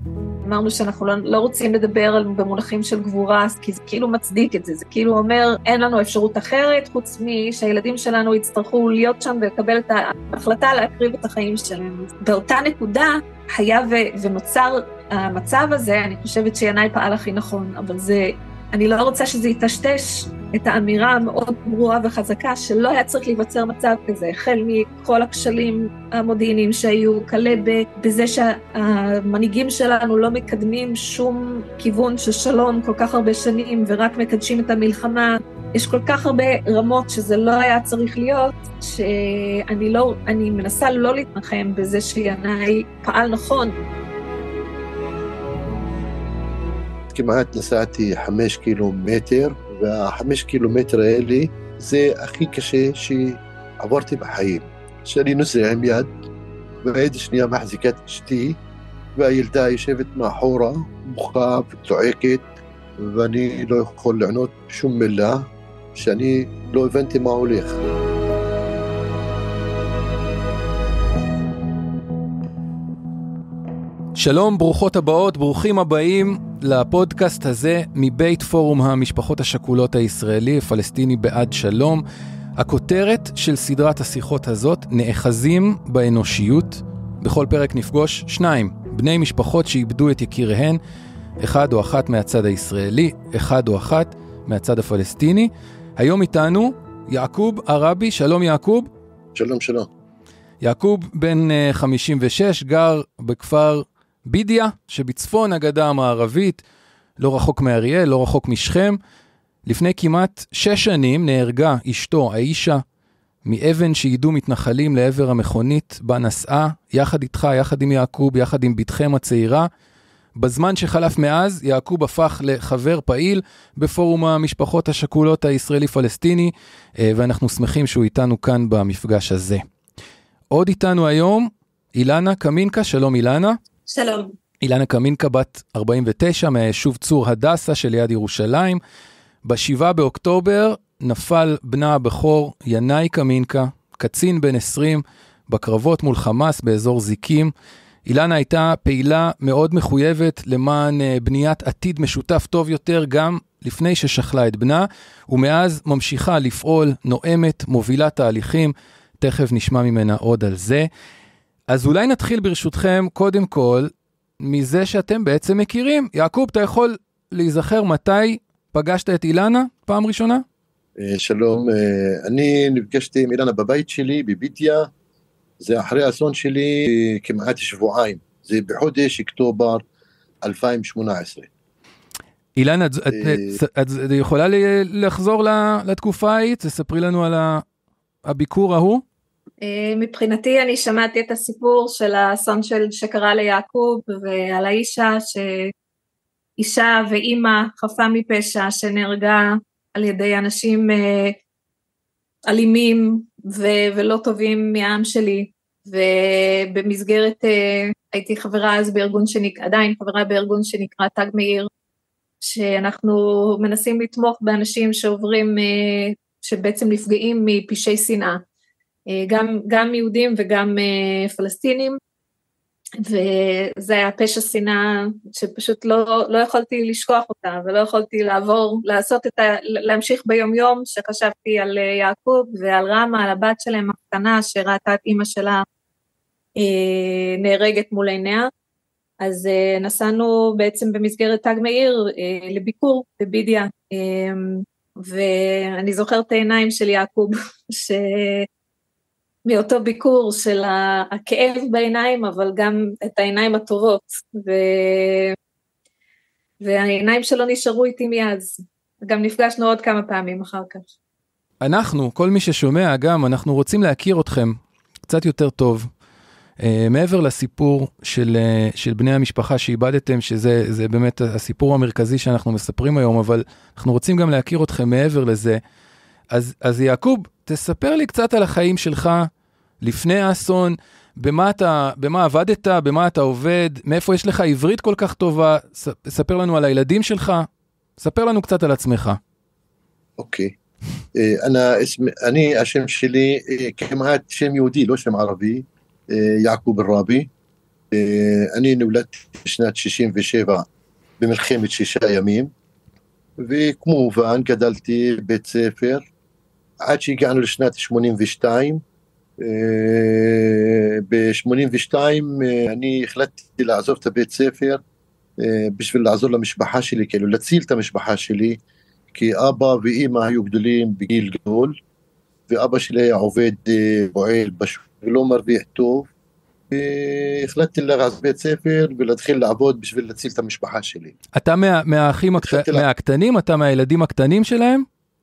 אמרנו שאנחנו לא רוצים לדבר במונחים של גבורה, כי זה כאילו מצדיק את זה, זה כאילו אומר, אין לנו אפשרות אחרת, חוץ שהילדים שלנו יצטרכו להיות שם ולקבל את ההחלטה להקריב את החיים שלהם. באותה נקודה היה ונוצר המצב הזה, אני חושבת שינאי פעל הכי נכון, אבל אני לא רוצה שזה יטשטש את האמירה המאוד ברורה וחזקה שלא היה צריך להיווצר מצב כזה, החל מכל הכשלים המודיעיניים שהיו, כלה בזה שהמנהיגים שלנו לא מקדמים שום כיוון של שלום כל כך הרבה שנים ורק מקדשים את המלחמה. יש כל כך הרבה רמות שזה לא היה צריך להיות, שאני מנסה לא להתנחם בזה שינאי פעל נכון. כמעט נסעתי 5 קילומטר, וה5 קילומטר האלה זה הכי קשה שעברתי בחיים. שאני נוסע עם יד, והיד שנייה מחזיקת אשתי, והילדה יושבת מאחורה, בוכה וצועקת, ואני לא יכול לענות שום מילה, שאני לא הבנתי מה הולך. שלום, ברוכות הבאות, ברוכים הבאים לפודקאסט הזה מבית פורום המשפחות השכולות הישראלי, פלסטיני בעד שלום. הכותרת של סדרת השיחות הזאת, נאחזים באנושיות. בכל פרק נפגוש 2 בני משפחות שאיבדו את יקיריהן, אחד או אחת מהצד הישראלי, אחד או אחת מהצד הפלסטיני. היום איתנו יעקוב ערבי. שלום יעקוב. שלום, שלום. יעקוב בן 56, גר בכפר בידיה, שבצפון הגדה המערבית, לא רחוק מאריאל, לא רחוק משכם. לפני כמעט 6 שנים נהרגה אשתו, האישה, מאבן שידעו מתנחלים לעבר המכונית, בה נסעה, יחד איתך, יחד עם יעקוב, יחד עם בתכם הצעירה. בזמן שחלף מאז, יעקוב הפך לחבר פעיל בפורום המשפחות השכולות הישראלי-פלסטיני, ואנחנו שמחים שהוא איתנו כאן במפגש הזה. עוד איתנו היום, אילנה קמינקה. שלום אילנה. שלום. אילנה קמינקה בת 49 מהיישוב צור הדסה שליד ירושלים. ב7 באוקטובר נפל בנה הבכור ינאי קמינקה, קצין בן 20 בקרבות מול חמאס באזור זיקים. אילנה הייתה פעילה מאוד מחויבת למען בניית עתיד משותף טוב יותר גם לפני ששכלה את בנה, ומאז ממשיכה לפעול, נואמת, מובילה תהליכים. תכף נשמע ממנה עוד על זה. אז אולי נתחיל ברשותכם קודם כל מזה שאתם בעצם מכירים. יעקוב, אתה יכול להיזכר מתי פגשת את אילנה פעם ראשונה? שלום, אני נפגשתי עם אילנה בבית שלי בבידיה, זה אחרי האסון שלי כמעט שבועיים, זה בחודש אוקטובר 2018. אילנה, את יכולה לחזור לתקופה ההיא? תספרי לנו על הביקור ההוא? מבחינתי אני שמעתי את הסיפור של האסון שקרה ליעקוב, ועל אישה ואימא חפה מפשע שנהרגה על ידי אנשים אלימים ולא טובים מהעם שלי, ובמסגרת הייתי חברה אז עדיין חברה בארגון שנקרא תג מאיר, שאנחנו מנסים לתמוך באנשים שבעצם נפגעים מפשעי שנאה, גם יהודים וגם פלסטינים, וזה היה פשע שנאה שפשוט לא יכולתי לשכוח אותה, ולא יכולתי להמשיך ביום יום, שחשבתי על יעקוב ועל רמה, על הבת שלהם הקטנה, שראתה את אמא שלה נהרגת מול עיניה. אז נסענו בעצם במסגרת תג מאיר לביקור בבידיה, ואני זוכרת את העיניים של יעקוב, מאותו ביקור של הכאב בעיניים, אבל גם את העיניים הטובות, והעיניים שלו נשארו איתי מאז, גם נפגשנו עוד כמה פעמים אחר כך. כל מי ששומע גם, אנחנו רוצים להכיר אתכם קצת יותר טוב, מעבר לסיפור של בני המשפחה שאיבדתם, שזה באמת הסיפור המרכזי שאנחנו מספרים היום, אבל אנחנו רוצים גם להכיר אתכם מעבר לזה. אז יעקוב, תספר לי קצת על החיים שלך לפני האסון, במה עבדת, במה אתה עובד, מאיפה יש לך עברית כל כך טובה, ספר לנו על הילדים שלך, ספר לנו קצת על עצמך. אוקיי. השם שלי כמעט שם יהודי, לא שם ערבי, יעקוב ערבי. אני נולדתי בשנת 67 במלחמת 6 ימים, וכמובן גדלתי בבית ספר, עד שהגענו לשנת 82. ב-82 אני החלטתי לעזוב את הבית ספר, בשביל לעזור למשפחה שלי, כאילו להציל את המשפחה שלי, כי אבא ואמא היו גדולים בגיל גדול, ואבא שלי היה עובד פועל בשוק ולא מרוויח טוב, והחלטתי לעזוב בית ספר ולהתחיל לעבוד בשביל להציל את המשפחה שלי. אתה מהאחים מהקטנים? אתה מהילדים הקטנים שלהם?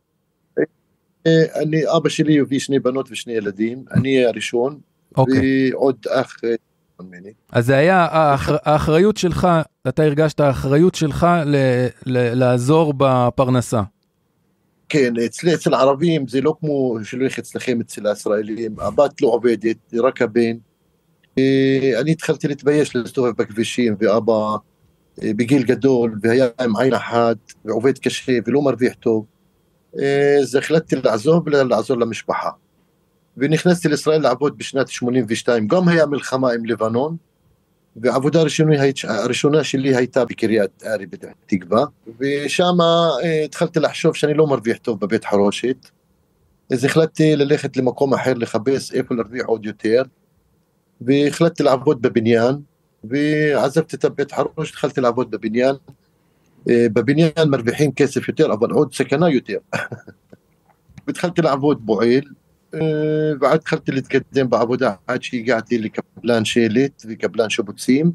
אבא שלי הביא 2 בנות ו2 ילדים, אני הראשון, ועוד אח ממני. אז זה היה האחריות שלך, אתה הרגשת האחריות שלך לעזור בפרנסה. כן, אצל הערבים זה לא כמו שלך אצלכם אצל הישראלים, הבת לא עובדת, רק הבן. אני התחלתי להתבייש להסתובב בכבישים, ואבא בגיל גדול, והיה עם עין אחת, ועובד קשה ולא מרוויח טוב. אז החלטתי לעזוב ולעזור למשפחה. ונכנסתי לישראל לעבוד בשנת 82, גם היה מלחמה עם לבנון, והעבודה הראשונה שלי הייתה בקריית ארי בפתח תקווה, ושם התחלתי לחשוב שאני לא מרוויח טוב בבית חרושת, אז החלטתי ללכת למקום אחר לחפש איפה להרוויח עוד יותר, והחלטתי לעבוד בבניין, ועזבתי את הבית חרושת, התחלתי לעבוד בבניין, בבניין מרוויחים כסף יותר, אבל עוד סכנה יותר. והתחלתי לעבוד פועל, ועד התחלתי להתקדם בעבודה, עד שהגעתי לקבלן שלט וקבלן שיפוצים,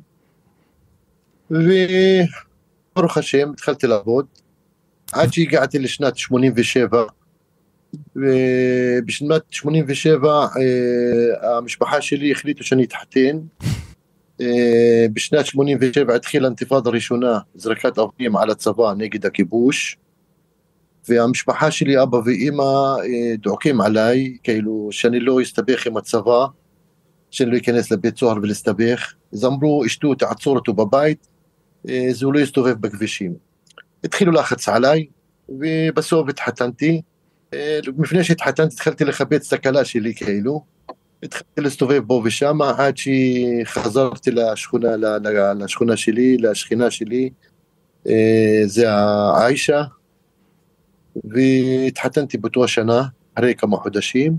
וברוך השם התחלתי לעבוד, עד שהגעתי לשנת 87, ובשנת 87 המשפחה שלי החליטו שאני אתחתן. בשנת 87 התחילה האינתיפאדה הראשונה, זריקת אבנים על הצבא נגד הכיבוש, והמשפחה שלי, אבא ואמא, דוחקים עליי, כאילו שאני לא אסתבך עם הצבא, שאני לא אכנס לבית סוהר ולהסתבך. אז אמרו, אשתו תעצור אותו בבית, אז הוא לא יסתובב בכבישים. התחילו לחץ עליי, ובסוף התחתנתי. לפני שהתחתנתי התחלתי לחפש את הכלה שלי, כאילו. התחלתי להסתובב בו ושם, עד שחזרתי לשכונה שלי, לשכינה שלי, זה העיישה, והתחתנתי באותו השנה, אחרי כמה חודשים.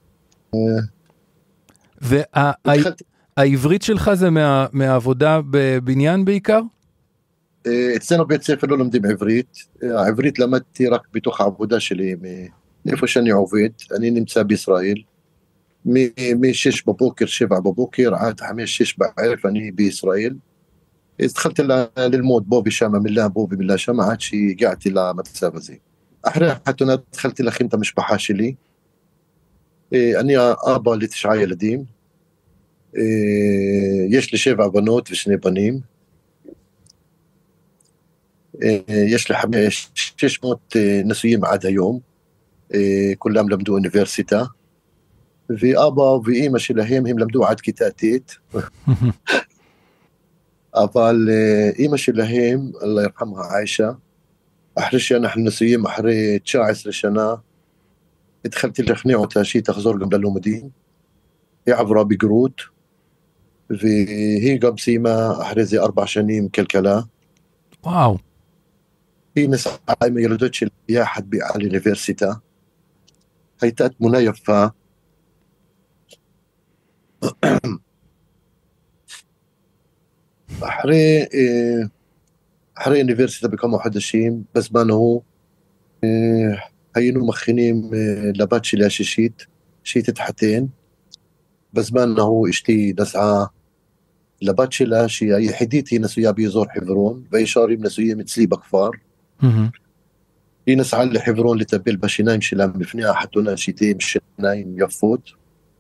והעברית שלך זה מהעבודה בבניין בעיקר? אצלנו בית ספר לא לומדים עברית, העברית למדתי רק בתוך העבודה שלי, מאיפה שאני עובד, אני נמצא בישראל, מ-6 בבוקר, 7 בבוקר, עד 5-6 בערב אני בישראל. אז התחלתי ללמוד בו ושם, מילה בו ומילה שם, עד שהגעתי למצב הזה. אחרי החתונה התחלתי להכין את המשפחה שלי. אני אבא ל9 ילדים, יש לי 7 בנות ו2 בנים, יש לי 600 נשואים עד היום, כולם למדו אוניברסיטה, ואבא ואמא שלהם הם למדו עד כיתה ט', אבל אמא שלהם, אללה ירחמها עיישה, אחרי שאנחנו נשואים אחרי 19 שנה, התחלתי לשכנע אותה שהיא תחזור גם ללימודים. היא עברה בגרות, והיא גם סיימה אחרי זה 4 שנים כלכלה. וואו. היא נסעה עם הילדות שלי ביחד בעל אוניברסיטה. הייתה תמונה יפה. אחרי אוניברסיטה בכמה חודשים, בזמן הוא, היינו מכינים לבת שלי השישית, שהיא תתחתן. בזמן הוא אשתי נסעה לבת שלה, שהיא היחידית, היא נשויה באזור חברון, והישארים נשויים אצלי בכפר. היא נסעה לחברון לטפל בשיניים שלה לפני החתונה, שהיא עם שיניים יפות.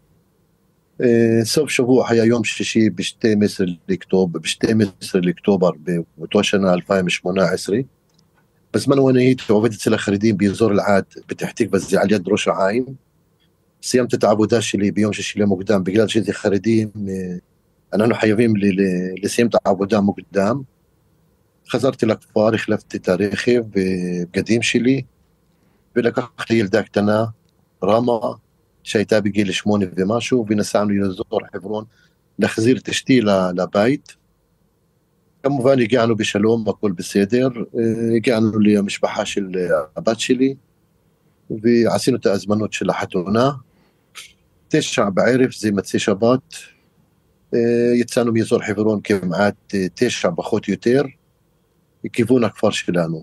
סוף שבוע היה יום שישי ב-12 לאוקטובר באותו שנה 2018. בזמן אני הייתי עובד אצל החרדים באזור אלעד, פתח תקווה, זה על יד ראש העין. סיימתי את העבודה שלי ביום שישי למוקדם, בגלל שזה חרדים, אנחנו חייבים לסיים את העבודה מוקדם. חזרתי לכפר, החלפתי את הרכב בבגדים שלי, ולקחתי ילדה קטנה, רמה, שהייתה בגיל 8 ומשהו, ונסענו לאזור חברון, להחזיר את אשתי לבית. כמובן הגענו בשלום, הכל בסדר, הגענו למשפחה של הבת שלי, ועשינו את ההזמנות של החתונה. 9 בערב, זה מצי שבת, יצאנו מאזור חברון כמעט 9 פחות יותר, לכיוון הכפר שלנו.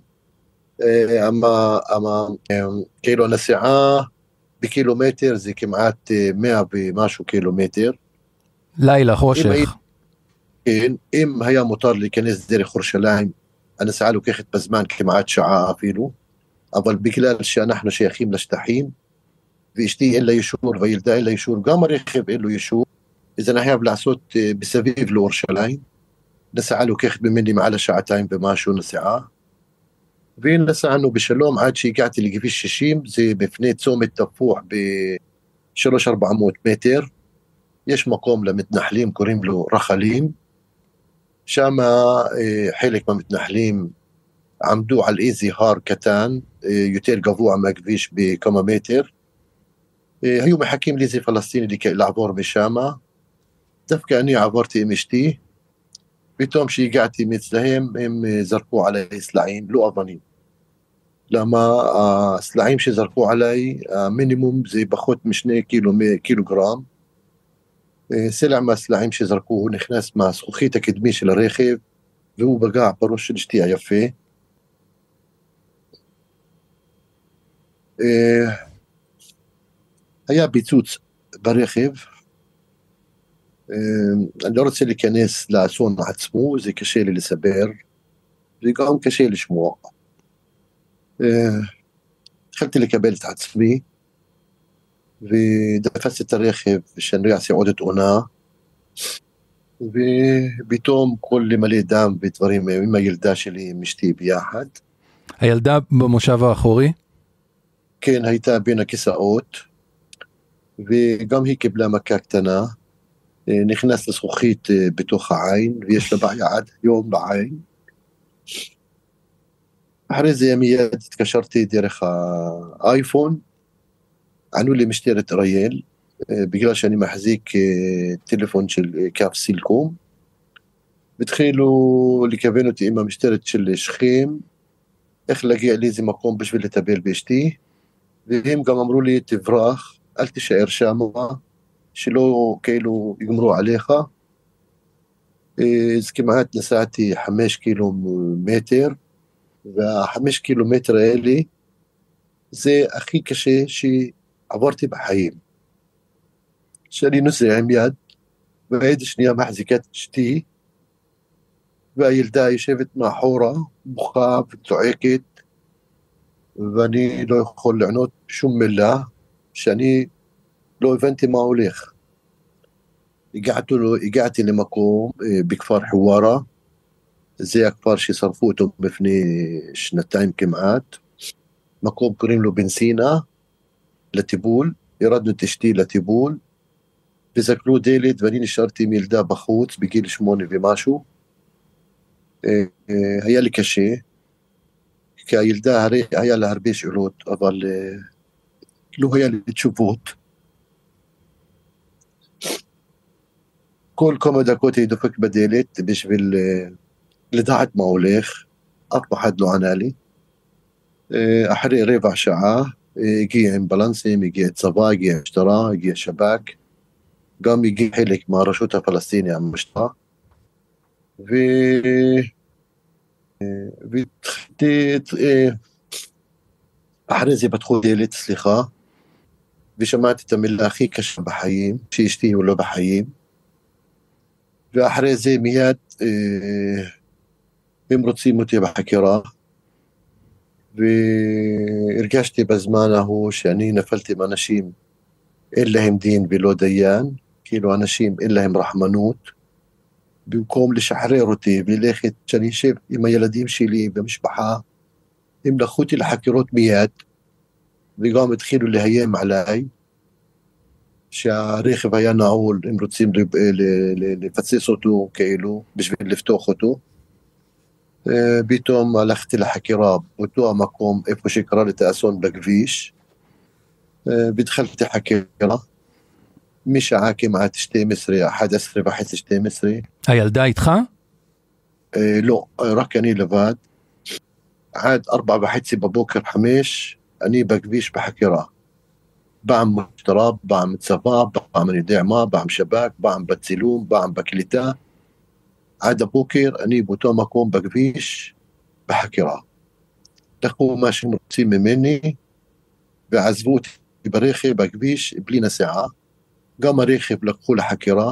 כאילו הנסיעה בקילומטר זה כמעט 100 ומשהו קילומטר. לילה, חושך. כן, אם היה מותר להיכנס דרך ירושלים, הנסיעה לוקחת בזמן כמעט שעה אפילו, אבל בגלל שאנחנו שייכים לשטחים, ואשתי אין לה אישור וילדה אין לה אישור, גם הרכב אין לו אישור, אז אני חייב לעשות בסביב לירושלים, נסיעה לוקחת ממני מעל 2 שעות ומשהו נסיעה, ונסענו בשלום עד שהגעתי לכביש 60, זה בפני צומת תפוח ב-300-400 מטר, יש מקום למתנחלים, קוראים לו רחלים, שם חלק מהמתנחלים עמדו על איזה הר קטן, יותר גבוה מהכביש בכמה מטר, היו מחכים לאיזה פלסטיני לעבור משם, דווקא אני עברתי עם אשתי, פתאום שהגעתי מצלהם הם זרקו עליי סלעים, לא אבנים. למה הסלעים שזרקו עליי, המינימום זה פחות מ2 קילוגרם, סלע מהסלעים שזרקו, הוא נכנס מהזכוכית הקדמי של הרכב, והוא פגע בראש של אשתי היפה. היה פיצוץ ברכב, אני לא רוצה להיכנס לאסון עצמו, זה קשה לי לסבר, זה גם קשה לשמוע. התחלתי לקבל את עצמי, ודפסתי את הרכב שאני אעשה עוד תאונה, ופתאום כל למלא דם ודברים עם הילדה שלי, עם אשתי ביחד. הילדה במושב האחורי? כן, הייתה בין הכיסאות, וגם היא קיבלה מכה קטנה, נכנס לזכוכית בתוך העין, ויש לה בעיה עד יום בעין. אחרי זה מיד התקשרתי דרך האייפון, ענו לי משטרת אריאל, בגלל שאני מחזיק טלפון של קו סילקום, והתחילו לכוון אותי עם המשטרת של שכם, איך להגיע לאיזה מקום בשביל לטפל באשתי, והם גם אמרו לי תברח, אל תישאר שם, שלא כאילו יגמרו עליך. אז כמעט נסעתי 5 קילומטר, וה5 קילומטר האלה זה הכי קשה שעברתי בחיים. שאני נוסע עם יד, והיד שנייה מחזיקת אשתי, והילדה יושבת מאחורה, בוכה וצועקת, ואני לא יכול לענות שום מילה, שאני לא הבנתי מה הולך. הגעתי למקום בכפר חווארה, זה הכפר ששרפו אותו לפני 2 כמעט, מקום קוראים לו בנסינה, לטיפול, ירדנו את אשתי לטיפול, וזקלו דלת ואני נשארתי עם ילדה בחוץ בגיל 8 ומשהו, היה לי קשה, כי הילדה הרי היה לה הרבה שאלות, אבל לא היה לי תשובות. כל כמה דקות היא דופק בדלת בשביל לדעת מה הולך, אף אחד לא ענה לי. אחרי רבע שעה הגיע אמבולנסים, הגיע צבא, הגיע משטרה, הגיע שב"כ, גם הגיע חלק מהרשות הפלסטינית המשטרה, אחרי זה פתחו דלת, סליחה, ושמעתי את המילה הכי קשה בחיים, שאשתי הוא לא בחיים, ואחרי זה מיד הם רוצים אותי בחקירה, והרגשתי בזמן ההוא שאני נפלתי עם אנשים אין להם דין ולא דיין, כאילו אנשים אין להם רחמנות, במקום לשחרר אותי וללכת שאני אשב עם הילדים שלי במשפחה, הם לקחו אותי לחקירות מיד, וגם התחילו להיים עליי, שהרכב היה נעול, הם רוצים לפצץ אותו כאילו, בשביל לפתוח אותו. פתאום הלכתי לחקירה באותו המקום, איפה שקרה לי את האסון בכביש, והתחלתי חקירה, משעה כמעט 12, 11 וחצי 12. הילדה איתך? לא, רק אני לבד. עד 4:30 בבוקר 5, אני בכביש בחקירה. פעם משטרה, פעם צבא, פעם אני יודע מה, פעם שב"כ, פעם בצילום, פעם בקליטה. עד הבוקר אני באותו מקום בכביש בחקירה. לקחו מה שהם רוצים ממני, ועזבו אותי ברכב בכביש בלי נסיעה. גם הרכב לקחו לחקירה,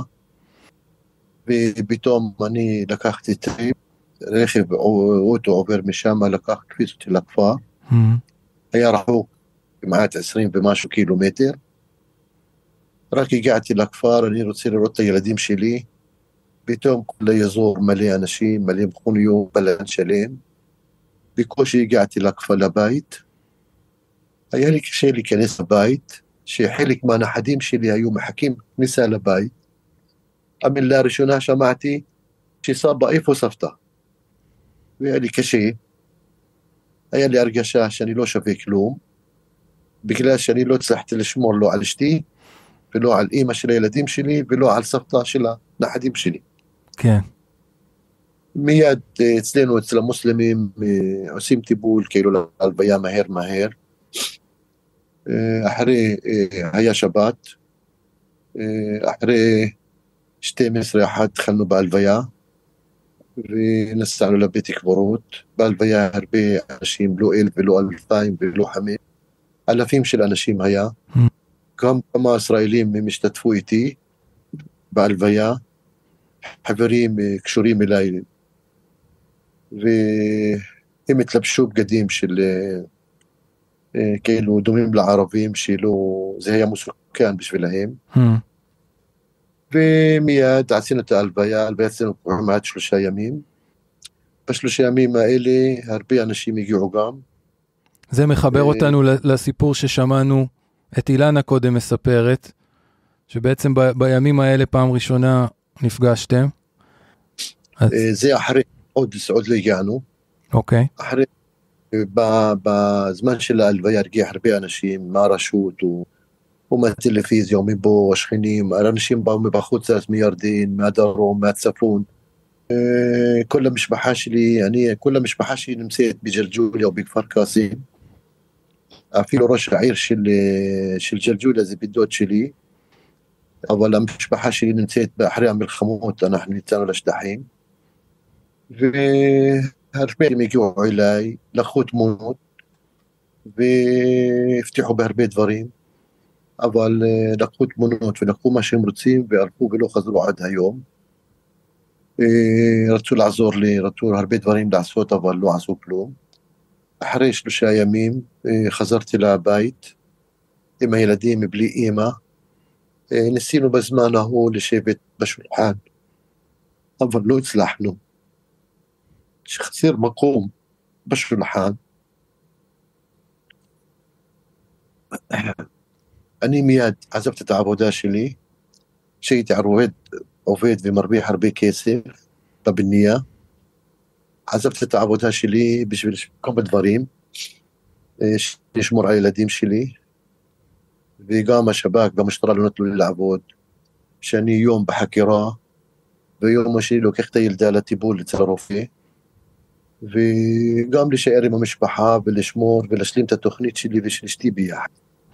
ופתאום אני לקחתי טריפ, רכב אוטו עובר משם, לקח כביש אותי לכפר. היה רחוק כמעט 20 ומשהו קילומטר. רק הגעתי לכפר, אני רוצה לראות את הילדים שלי, פתאום כל האזור מלא אנשים, מלא מכוניות, בלן שלם. בקושי הגעתי לכפר לבית. היה לי קשה להיכנס לבית, שחלק מהנכדים שלי היו מחכים כניסה לבית. המילה הראשונה שמעתי, שסבא, איפה סבתא? והיה לי קשה. היה לי הרגשה שאני לא שווה כלום, בגלל שאני לא הצלחתי לשמור לא על אשתי, ולא על אמא של הילדים שלי, ולא על סבתא של הנכדים שלי. כן. מיד אצלנו, אצל המוסלמים, עושים טיפול כאילו להלוויה מהר. אחרי, היה שבת, אחרי 12:00 התחלנו בהלוויה, ונסענו לבית קברות. בהלוויה הרבה אנשים, לא 1,000 ולא 2,000 ולא 5,000, אלפים של אנשים היה. גם כמה ישראלים הם השתתפו איתי בהלוויה, חברים קשורים אליי, והם התלבשו בגדים של כאילו דומים לערבים, זה היה מסוכן בשבילהם. ומיד עשינו את ההלוויה אצלנו כמעט 3 ימים. ב3 ימים האלה הרבה אנשים הגיעו גם. זה מחבר אותנו לסיפור ששמענו את אילנה קודם מספרת, שבעצם בימים האלה פעם ראשונה נפגשתם. זה אחרי, עוד לא הגענו. אוקיי. אחרי, בזמן של ההלוויה הרגיע הרבה אנשים מהרשות ומהטלוויזיה ומפה השכנים, אנשים באו מבחוץ, מירדן, מהדרום, מהצפון. כל המשפחה שלי נמצאת בג'לג'וליה ובכפר קאסם. אפילו ראש העיר של ג'לג'וליה זה בדוד שלי, אבל המשפחה שלי נמצאת אחרי המלחמות, אנחנו יצאנו לשטחים, והרבה הם הגיעו אליי, לקחו תמונות, והבטיחו בהרבה דברים, אבל לקחו תמונות ולקחו מה שהם רוצים, והלכו ולא חזרו עד היום. רצו לעזור לי, רצו הרבה דברים לעשות, אבל לא עשו כלום. אחרי 3 ימים חזרתי לבית עם הילדים בלי אמא. ניסינו בזמן ההוא לשבת בשולחן, אבל לא הצלחנו. שחסר מקום בשולחן. אני מיד עזבתי את העבודה שלי, שהייתי עובד ומרוויח הרבה כסף בבנייה. עזבתי את העבודה שלי בשביל כמה דברים, לשמור על הילדים שלי, וגם השב"כ והמשטרה לא נתנו לי לעבוד, שאני יום בחקירה, ויום השני לוקח את הילדה לטיפול אצל הרופא, וגם להישאר עם המשפחה ולשמור ולהשלים את התוכנית שלי ושל אשתי ביחד.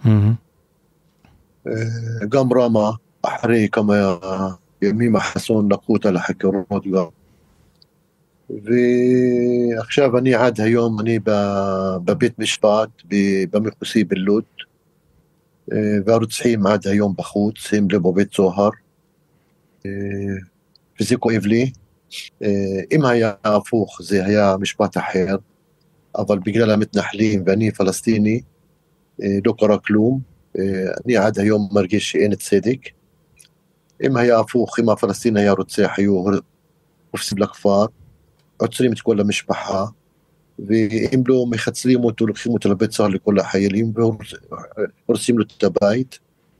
גם רמה, אחרי כמה ימים החסון לקחו אותה לחקירות גם. ועכשיו אני עד היום, אני בבית משפט, במחוזי בלוד, והרוצחים עד היום בחוץ, הם לא בבית סוהר, וזה כואב לי. אם היה הפוך, זה היה משפט אחר, אבל בגלל המתנחלים ואני פלסטיני, לא קרה כלום. אני עד היום מרגיש שאין צדק. אם היה הפוך, אם הפלסטיני היה רוצח, היו הופסים לכפר, עוצרים את כל המשפחה, ואם לא מחצלים אותו, לוקחים אותו לבית סוהר לכל החיילים, והורסים לו את הבית.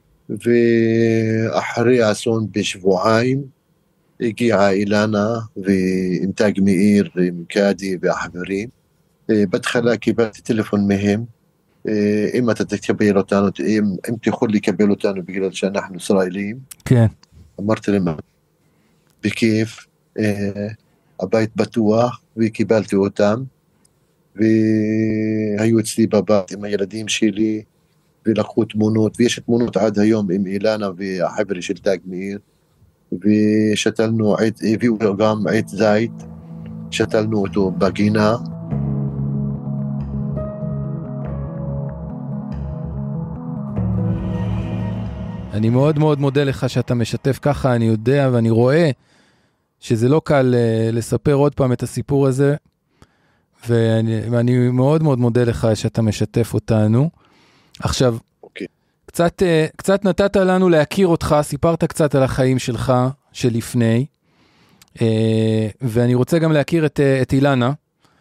ואחרי האסון בשבועיים, הגיעה אילנה ועם תג מאיר, עם קאדי והחברים. בהתחלה קיבלתי טלפון מהם, אם אתה תקבל אותנו, אם תוכל לקבל אותנו בגלל שאנחנו ישראלים. כן. אמרתי להם, בכיף, הבית בטוח, וקיבלתי אותם, והיו אצלי בבית עם הילדים שלי, ולקחו תמונות, ויש תמונות עד היום עם אילנה והחבר'ה של תג מאיר, ושתלנו, הביאו גם עץ זית, שתלנו אותו בגינה. אני מאוד מאוד מודה לך שאתה משתף ככה, אני יודע ואני רואה שזה לא קל לספר עוד פעם את הסיפור הזה, ואני מאוד מאוד מודה לך שאתה משתף אותנו. עכשיו, קצת נתת לנו להכיר אותך, סיפרת קצת על החיים שלך, שלפני, ואני רוצה גם להכיר את אילנה,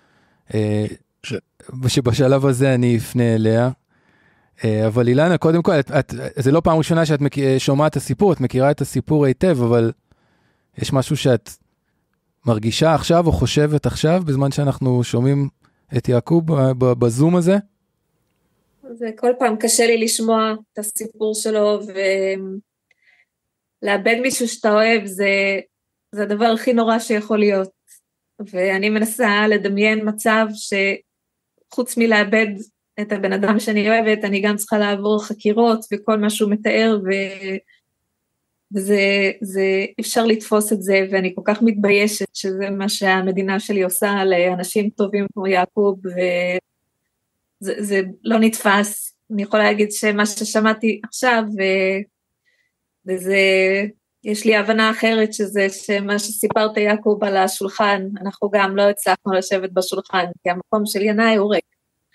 שבשלב הזה אני אפנה אליה. אבל אילנה, קודם כל, זה לא פעם ראשונה שאת שומעת את הסיפור, את מכירה את הסיפור היטב, אבל יש משהו שאת מרגישה עכשיו או חושבת עכשיו, בזמן שאנחנו שומעים את יעקוב בזום הזה? זה כל פעם קשה לי לשמוע את הסיפור שלו, ולאבד מישהו שאתה אוהב, זה הדבר הכי נורא שיכול להיות. ואני מנסה לדמיין מצב שחוץ מלאבד את הבן אדם שאני אוהבת, אני גם צריכה לעבור חקירות וכל מה שהוא מתאר, וזה אפשר לתפוס את זה, ואני כל כך מתביישת שזה מה שהמדינה שלי עושה לאנשים טובים כמו יעקוב, וזה לא נתפס. אני יכולה להגיד שמה ששמעתי עכשיו, יש לי הבנה אחרת שזה שמה שסיפרת יעקוב על השולחן, אנחנו גם לא הצלחנו לשבת בשולחן, כי המקום של ינאי הוא ריק.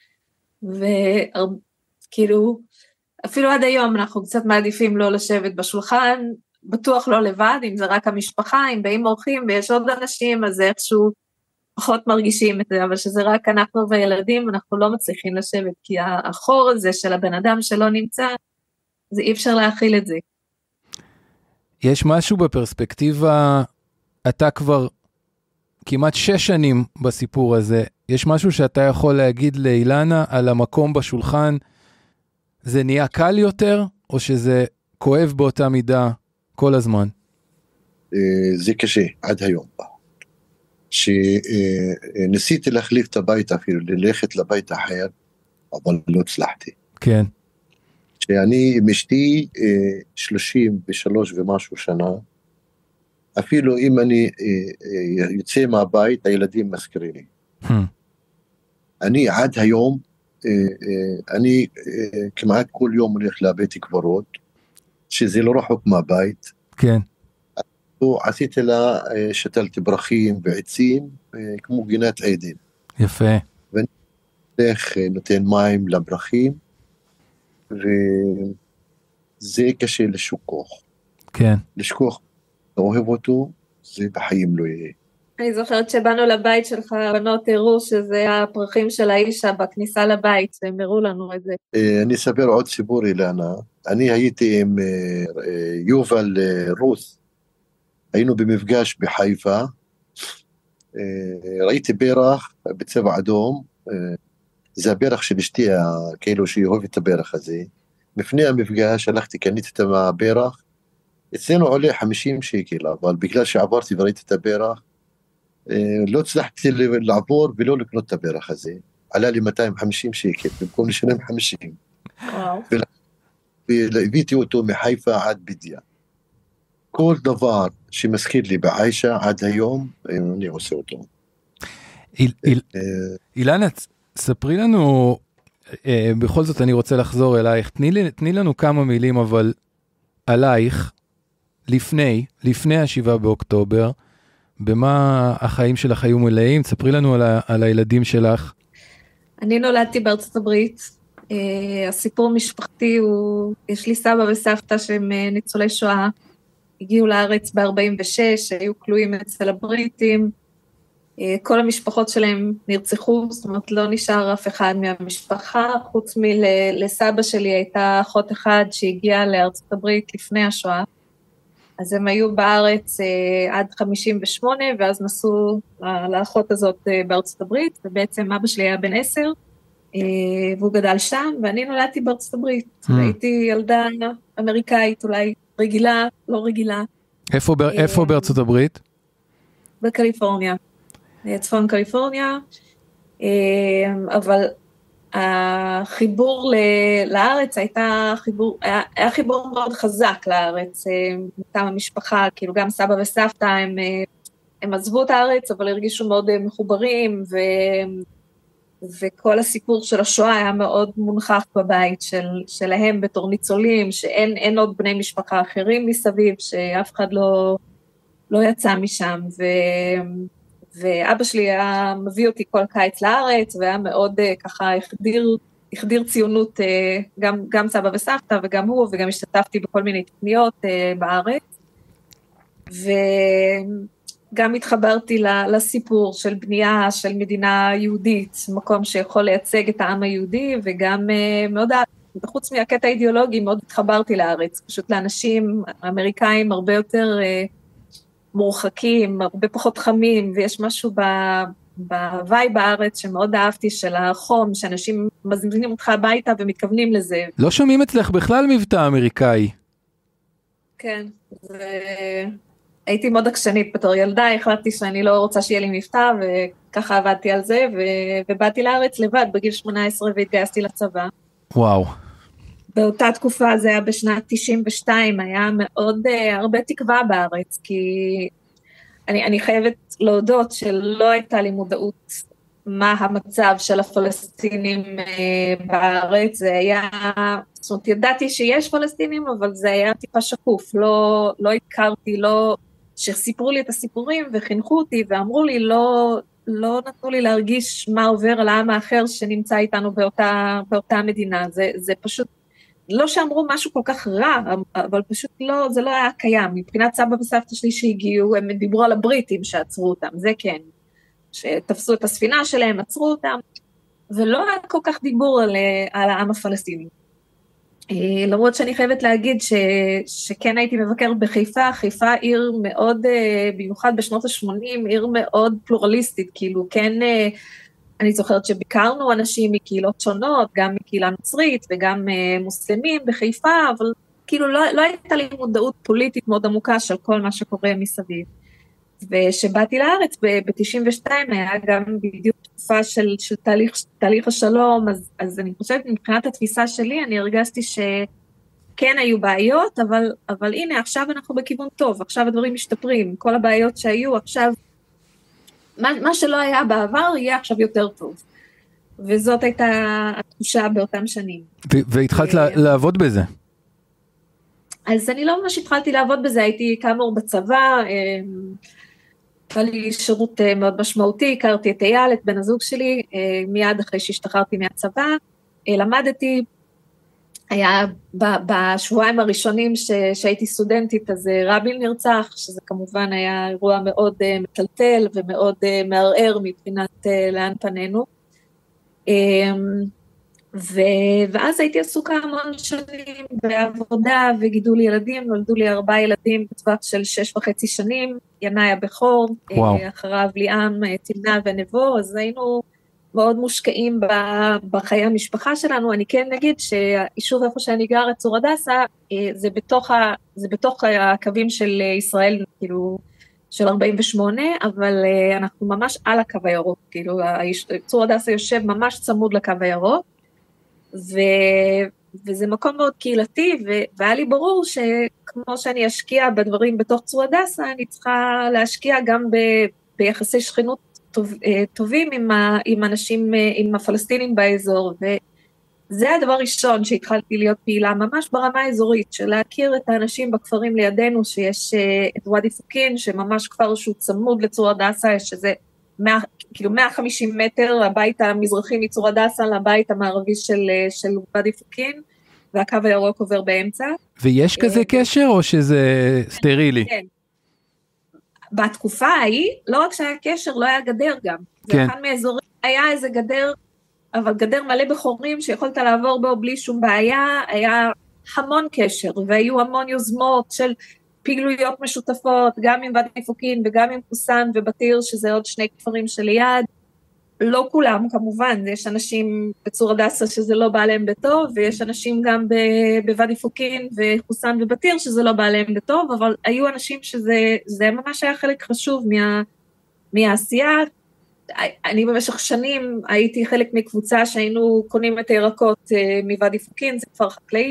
וכאילו, אפילו עד היום אנחנו קצת מעדיפים לא לשבת בשולחן, בטוח לא לבד, אם זה רק המשפחה, אם באים אורחים ויש עוד אנשים, אז איכשהו פחות מרגישים את זה, אבל שזה רק אנחנו וילדים, אנחנו לא מצליחים לשבת, כי החור הזה של הבן אדם שלא נמצא, זה אי אפשר להכיל את זה. יש משהו בפרספקטיבה, אתה כבר כמעט 6 שנים בסיפור הזה, יש משהו שאתה יכול להגיד לאילנה על המקום בשולחן, זה נהיה קל יותר, או שזה כואב באותה מידה כל הזמן? זה קשה, עד היום. שניסיתי להחליף את הבית אפילו, ללכת לבית אחר, אבל לא הצלחתי. כן. שאני עם אשתי 33 ומשהו שנה, אפילו אם אני יוצא מהבית, הילדים מזכירים לי. אני עד היום, אני כמעט כל יום הולך לבית קברות, שזה לא רחוק מהבית. כן. עשיתי לה, שתלתי פרחים ועצים, כמו גינת עדן. יפה. ואני נותן מים לפרחים, וזה קשה לשכוח. כן. לשכוח, אוהב אותו, זה בחיים לא יהיה. אני זוכרת שבאנו לבית שלך, בנות הראו שזה הפרחים של האישה בכניסה לבית, והם הראו לנו את זה. אני אספר עוד סיפור אילנה, אני הייתי עם יובל רוס, היינו במפגש בחיפה, ראיתי פרח בצבע אדום, זה הפרח של אשתי, כאילו שהיא אוהבת את הפרח הזה, לפני המפגש הלכתי, קניתי את הפרח, אצלנו עולה 50 שקל, אבל בגלל שעברתי וראיתי את הפרח, לא הצלחתי לעבור ולא לקנות את הפרח הזה, עלה לי 250 שקל, במקום לשלם 50. והבאתי אותו מחיפה עד בדיה. כל דבר שמזכיר לי בעיישה עד היום, אני עושה אותו. אילנה, ספרי לנו, בכל זאת אני רוצה לחזור אלייך, תני לנו כמה מילים, אבל עלייך, לפני ה7 באוקטובר, במה החיים שלך היו מלאים? ספרי לנו על הילדים שלך. אני נולדתי בארצות הברית, הסיפור משפחתי הוא, יש לי סבא וסבתא שהם ניצולי שואה, הגיעו לארץ ב-46, היו כלואים אצל הבריטים, כל המשפחות שלהם נרצחו, זאת אומרת לא נשאר אף אחד מהמשפחה, חוץ מלסבא שלי הייתה אחות אחד שהגיעה לארצות הברית לפני השואה, אז הם היו בארץ עד 58, ואז נסעו לאחות הזאת בארצות הברית, ובעצם אבא שלי היה בן 10, והוא גדל שם, ואני נולדתי בארצות הברית, והייתי ילדה אמריקאית, אולי רגילה, לא רגילה. איפה בארצות הברית? בקליפורניה, צפון קליפורניה, אבל החיבור לארץ היה חיבור מאוד חזק לארץ, מטעם המשפחה, כאילו גם סבא וסבתא, הם עזבו את הארץ, אבל הרגישו מאוד מחוברים, וכל הסיפור של השואה היה מאוד מונחח בבית שלהם בתור ניצולים, שאין עוד בני משפחה אחרים מסביב, שאף אחד לא יצא משם, ואבא שלי היה מביא אותי כל קיץ לארץ, והיה מאוד ככה החדיר ציונות, גם סבא וסבתא וגם הוא, וגם השתתפתי בכל מיני תוכניות בארץ, וגם התחברתי לסיפור של בנייה של מדינה יהודית, מקום שיכול לייצג את העם היהודי, וגם מאוד, חוץ מהקטע האידיאולוגי, מאוד התחברתי לארץ, פשוט לאנשים אמריקאים הרבה יותר מורחקים, הרבה פחות חמים, ויש משהו בוואי בארץ שמאוד אהבתי, של החום, שאנשים מזמינים אותך הביתה ומתכוונים לזה. לא שומעים אצלך בכלל מבטא אמריקאי. כן, הייתי מאוד עקשנית בתור ילדה, החלטתי שאני לא רוצה שיהיה לי מבטא, וככה עבדתי על זה, ובאתי לארץ לבד בגיל 18 והתגייסתי לצבא. וואו. באותה תקופה, זה היה בשנת 92, היה מאוד הרבה תקווה בארץ, כי אני חייבת להודות שלא הייתה לי מודעות מה המצב של הפלסטינים בארץ, זה היה, זאת אומרת, ידעתי שיש פלסטינים, אבל זה היה טיפה שקוף, לא הכרתי, שסיפרו לי את הסיפורים וחינכו אותי ואמרו לי, לא נתנו לי להרגיש מה עובר על העם האחר שנמצא איתנו באותה מדינה, זה פשוט, לא שאמרו משהו כל כך רע, אבל פשוט זה לא היה קיים. מבחינת סבא וסבתא שלי שהגיעו, הם דיברו על הבריטים שעצרו אותם, זה כן. שתפסו את הספינה שלהם, עצרו אותם, ולא היה כל כך דיבור על העם הפלסטיני. למרות שאני חייבת להגיד שכן הייתי מבקרת בחיפה, חיפה עיר מאוד, במיוחד בשנות ה-80, עיר מאוד פלורליסטית, כאילו כן, אני זוכרת שביקרנו אנשים מקהילות שונות, גם מקהילה נוצרית וגם מוסלמים בחיפה, אבל כאילו לא הייתה לי מודעות פוליטית מאוד עמוקה של כל מה שקורה מסביב. ושבאתי לארץ ב-92 היה גם בדיוק תקופה של תהליך השלום, אז אני חושבת מבחינת התפיסה שלי, אני הרגשתי שכן היו בעיות, אבל הנה עכשיו אנחנו בכיוון טוב, עכשיו הדברים משתפרים, כל הבעיות שהיו עכשיו, מה שלא היה בעבר יהיה עכשיו יותר טוב. וזאת הייתה התחושה באותם שנים. והתחלת לעבוד בזה? אז אני לא ממש התחלתי לעבוד בזה, הייתי כאמור בצבא, היה לי שירות מאוד משמעותי, הכרתי את אייל, את בן הזוג שלי, מיד אחרי שהשתחררתי מהצבא, למדתי, היה בשבועיים הראשונים שהייתי סטודנטית, אז רבין נרצח, שזה כמובן היה אירוע מאוד מטלטל ומאוד מערער מבחינת לאן פנינו, ואז הייתי עסוקה המון שנים בעבודה וגידול ילדים, נולדו לי 4 ילדים בטווח של 6.5 שנים, ינאי הבכור, אחריו ליאם, תמנה ונבו, אז היינו מאוד מושקעים בחיי המשפחה שלנו. אני כן אגיד שהיישוב איפה שאני גרה, צור הדסה, זה בתוך הקווים של ישראל, כאילו של 48, אבל אנחנו ממש על הקו הירוק, כאילו צור הדסה יושב ממש צמוד לקו הירוק, וזה מקום מאוד קהילתי, והיה לי ברור שכמו שאני אשקיע בדברים בתוך צור הדסה, אני צריכה להשקיע גם ביחסי שכנות טובים עם אנשים, עם הפלסטינים באזור, וזה הדבר ראשון שהתחלתי להיות פעילה ממש ברמה האזורית, של להכיר את האנשים בכפרים לידינו, שיש את ואדי פוקין, שממש כפר שהוא צמוד לצור הדסה, שזה כאילו 150 מטר, הבית המזרחי מצור הדסה, לבית המערבי של ואדי פוקין, והקו הירוק עובר באמצע. ויש כזה קשר או שזה סטרילי? כן. בתקופה ההיא, לא רק שהיה קשר, לא היה גדר גם. זה אחד מאזורים, היה איזה גדר, אבל גדר מלא בחורים שיכולת לעבור בו בלי שום בעיה, היה המון קשר, והיו המון יוזמות של פעילויות משותפות, גם עם ואדי פוקין וגם עם חוסן ובתיר, שזה עוד 2 כפרים שליד, לא כולם כמובן, יש אנשים בצור הדסה שזה לא בא להם בטוב, ויש אנשים גם בוואדי פוקין וחוסן ובטיר שזה לא בא להם בטוב, אבל היו אנשים שזה ממש היה חלק חשוב מהעשייה. אני במשך שנים הייתי חלק מקבוצה שהיינו קונים את הירקות מוואדי פוקין, זה כפר חקלאי,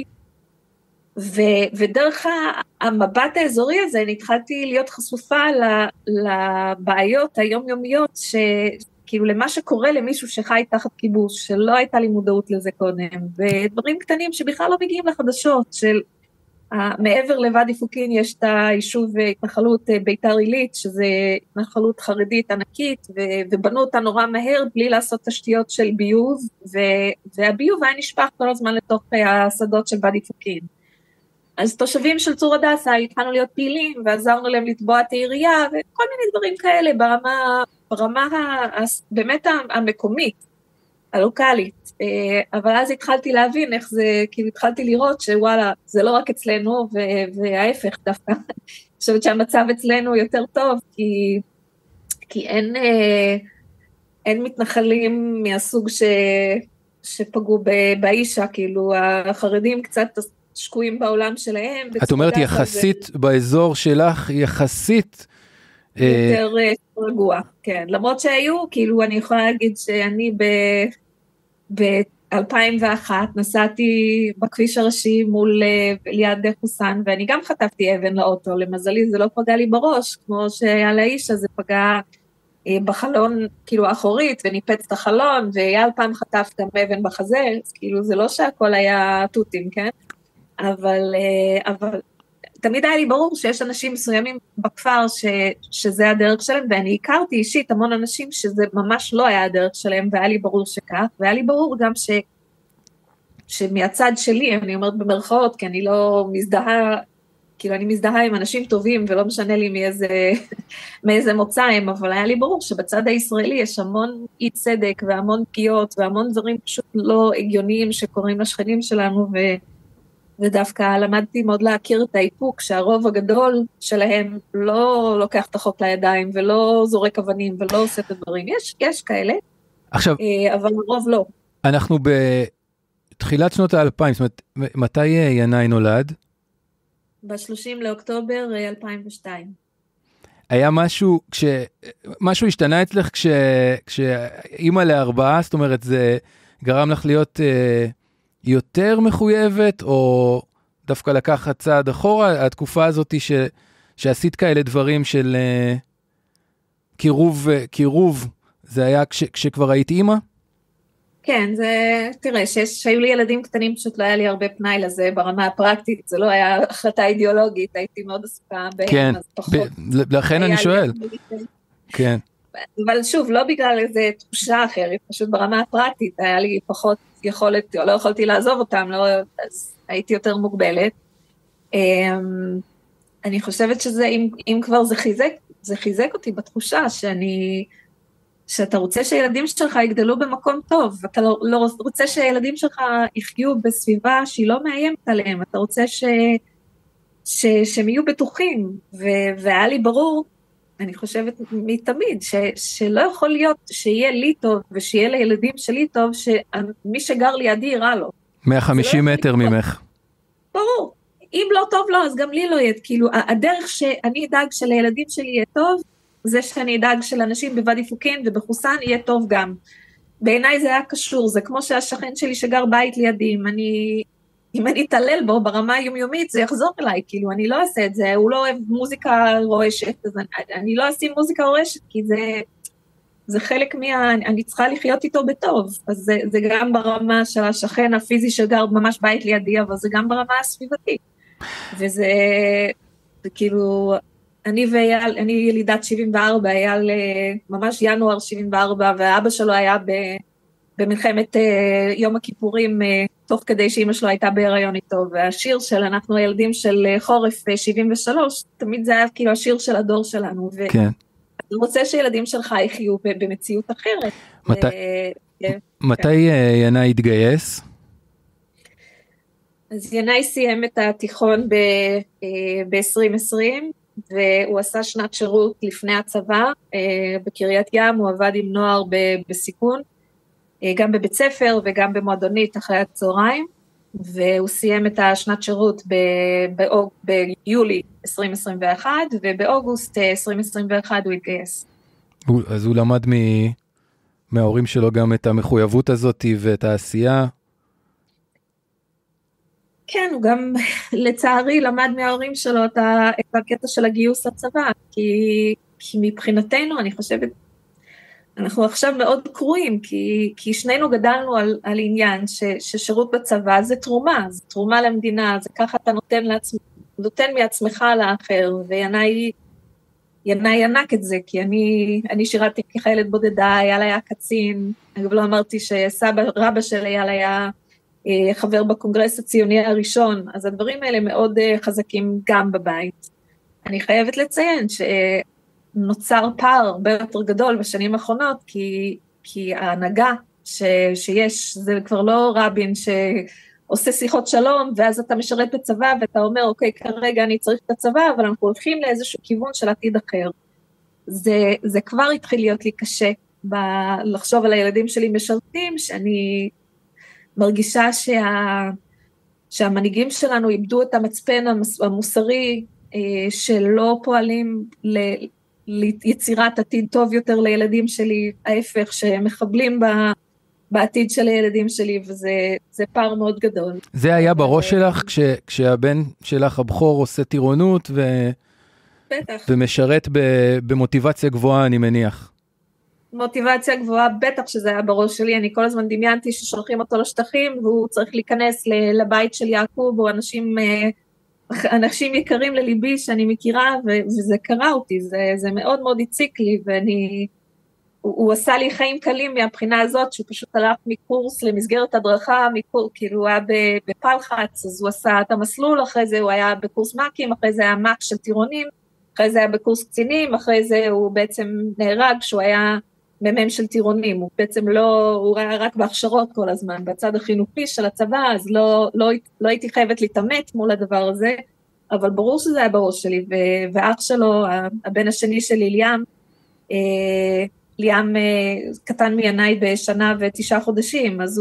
ודרך המבט האזורי הזה התחלתי להיות חשופה לבעיות היומיומיות כאילו למה שקורה למישהו שחי תחת כיבוש, שלא הייתה לי מודעות לזה קודם, ודברים קטנים שבכלל לא מגיעים לחדשות, של מעבר לוואדי פוקין יש את היישוב התנחלות ביתר עילית, שזה התנחלות חרדית ענקית, ובנו אותה נורא מהר בלי לעשות תשתיות של ביוב, והביוב היה נשפך כל הזמן לתוך השדות של וואדי פוקין. אז תושבים של צור הדסה התחלנו להיות פעילים, ועזרנו להם לתבוע את העירייה, וכל מיני דברים כאלה ברמה באמת המקומית, הלוקלית. אבל אז התחלתי להבין איך זה, כאילו התחלתי לראות שוואלה, זה לא רק אצלנו, וההפך דווקא. אני חושבת שהמצב אצלנו יותר טוב, כי אין מתנחלים מהסוג שפגעו באישה, כאילו החרדים קצת שקועים בעולם שלהם. את אומרת יחסית באזור שלך, יחסית יותר רגוע, כן. למרות שהיו, כאילו אני יכולה להגיד שאני ב-2001 נסעתי בכביש הראשי מול ליד חוסן, ואני גם חטפתי אבן לאוטו, למזלי זה לא פגע לי בראש, כמו שהיה לאיש, אז זה פגע בחלון, כאילו האחורית, וניפץ את החלון, ואייל פעם חטף גם אבן בחזה, אז כאילו זה לא שהכל היה טוטים, כן? אבל תמיד היה לי ברור שיש אנשים מסוימים בכפר שזה הדרך שלהם, ואני הכרתי אישית המון אנשים שזה ממש לא היה הדרך שלהם, והיה לי ברור שכך, והיה לי ברור גם שמהצד שלי, אני אומרת במרכאות, כי אני לא מזדהה, כאילו אני מזדהה עם אנשים טובים, ולא משנה לי מאיזה מוצא הם, אבל היה לי ברור שבצד הישראלי יש המון אי צדק, והמון פגיעות, והמון דברים פשוט לא הגיוניים שקורים לשכנים שלנו, ודווקא למדתי מאוד להכיר את האיפוק, שהרוב הגדול שלהם לא לוקח את החוק לידיים, ולא זורק אבנים, ולא עושה את הדברים. יש כאלה, עכשיו, אבל הרוב לא. אנחנו בתחילת שנות ה-2000, זאת אומרת, מתי ינאי נולד? ב-30 לאוקטובר 2002. היה משהו השתנה אצלך כשאימא לארבעה, זאת אומרת, זה גרם לך להיות יותר מחויבת, או דווקא לקחת צעד אחורה, התקופה הזאת שעשית כאלה דברים של קירוב, זה היה כשכבר היית אימא? כן, תראה, שהיו לי ילדים קטנים, פשוט לא היה לי הרבה פנאי לזה, ברמה הפרקטית, זה לא היה החלטה אידיאולוגית, הייתי מאוד עסוקה בהם, כן, אז פחות. לכן אני שואל. כן. אבל שוב, לא בגלל איזו תחושה אחרת, פשוט ברמה הפרקטית, היה לי פחות יכולת, לא יכולתי לעזוב אותם, אז הייתי יותר מוגבלת. אני חושבת שזה, אם כבר זה חיזק אותי בתחושה שאתה רוצה שילדים שלך יגדלו במקום טוב, אתה לא רוצה שילדים שלך יחיו בסביבה שהיא לא מאיימת עליהם, אתה רוצה שהם יהיו בטוחים, והיה לי ברור, אני חושבת מתמיד, שלא יכול להיות שיהיה לי טוב, ושיהיה לילדים שלי טוב, שמי שגר לידי יראה לו. 150 מטר ממך. ברור. אם לא טוב לו, אז גם לי לא יהיה. כאילו, הדרך שאני אדאג שלילדים שלי יהיה טוב, זה שאני אדאג שלאנשים בוואדי פוקין ובחוסן יהיה טוב גם. בעיניי זה היה קשור, זה כמו שהשכן שלי שגר בית לידי, אם אני אתעלל בו ברמה היומיומית, זה יחזור אליי, כאילו, אני לא אעשה את זה, הוא לא אוהב מוזיקה רועשת, אז אני לא אשים מוזיקה רועשת, כי זה חלק אני צריכה לחיות איתו בטוב, אז זה גם ברמה של השכן הפיזי שגר ממש בית לידי, אבל זה גם ברמה הסביבתית, וזה כאילו, אני ילידת 74, היה ממש ינואר 74, והאבא שלו היה במלחמת יום הכיפורים, תוך כדי שאמא שלו הייתה בהיריון איתו, והשיר של אנחנו הילדים של חורף 73, תמיד זה היה כאילו השיר של הדור שלנו, כן. ואתה רוצה שילדים שלך יחיו במציאות אחרת. מתי ינאי התגייס? אז ינאי סיים את התיכון ב-2020, והוא עשה שנת שירות לפני הצבא, בקריית ים, הוא עבד עם נוער בסיכון, גם בבית ספר וגם במועדונית אחרי הצהריים, והוא סיים את השנת שירות ביולי 2021, ובאוגוסט 2021 הוא התגייס. אז הוא למד מההורים שלו גם את המחויבות הזאת ואת העשייה? כן, הוא גם לצערי למד מההורים שלו את הקטע של הגיוס לצבא, כי מבחינתנו, אני חושבת, אנחנו עכשיו מאוד קרויים, כי שנינו גדלנו על עניין ששירות בצבא זה תרומה למדינה, זה ככה אתה נותן מעצמך לאחר, וינאי ינק את זה, כי אני שירתי כחיילת בודדה, אייל היה קצין, אגב לא אמרתי רבא של אייל היה חבר בקונגרס הציוני הראשון, אז הדברים האלה מאוד חזקים גם בבית. אני חייבת לציין שנוצר פער הרבה יותר גדול בשנים האחרונות, כי ההנהגה שיש, זה כבר לא רבין שעושה שיחות שלום, ואז אתה משרת בצבא, ואתה אומר, אוקיי, כרגע אני צריך את הצבא, אבל אנחנו הולכים לאיזשהו כיוון של עתיד אחר. זה כבר התחיל להיות לי קשה, לחשוב על הילדים שלי משרתים, שאני מרגישה שהמנהיגים שלנו איבדו את המצפן המוסרי, שלא פועלים ליצירת עתיד טוב יותר לילדים שלי, ההפך, שמחבלים בעתיד של הילדים שלי, וזה פער מאוד גדול. זה היה בראש שלך, כשהבן שלך הבכור עושה טירונות, ומשרת במוטיבציה גבוהה, אני מניח. מוטיבציה גבוהה, בטח שזה היה בראש שלי, אני כל הזמן דמיינתי ששולחים אותו לשטחים, והוא צריך להיכנס לבית של יעקוב, או אנשים יקרים לליבי שאני מכירה, וזה קרה אותי, זה מאוד מאוד הציק לי, הוא עשה לי חיים קלים מהבחינה הזאת, שהוא פשוט הלך מקורס למסגרת הדרכה, כאילו הוא היה בפלחץ, אז הוא עשה את המסלול, אחרי זה הוא היה בקורס מקים, אחרי זה היה מק של טירונים, אחרי זה היה בקורס קצינים, אחרי זה הוא בעצם נהרג, שהוא היה ממם של טירונים, הוא בעצם הוא היה רק בהכשרות כל הזמן, בצד החינוכי של הצבא, אז לא הייתי חייבת להתאמת מול הדבר הזה, אבל ברור שזה היה בראש שלי, ואח שלו, הבן השני שלי, ליאם קטן מינאי בשנה ו9 חודשים, אז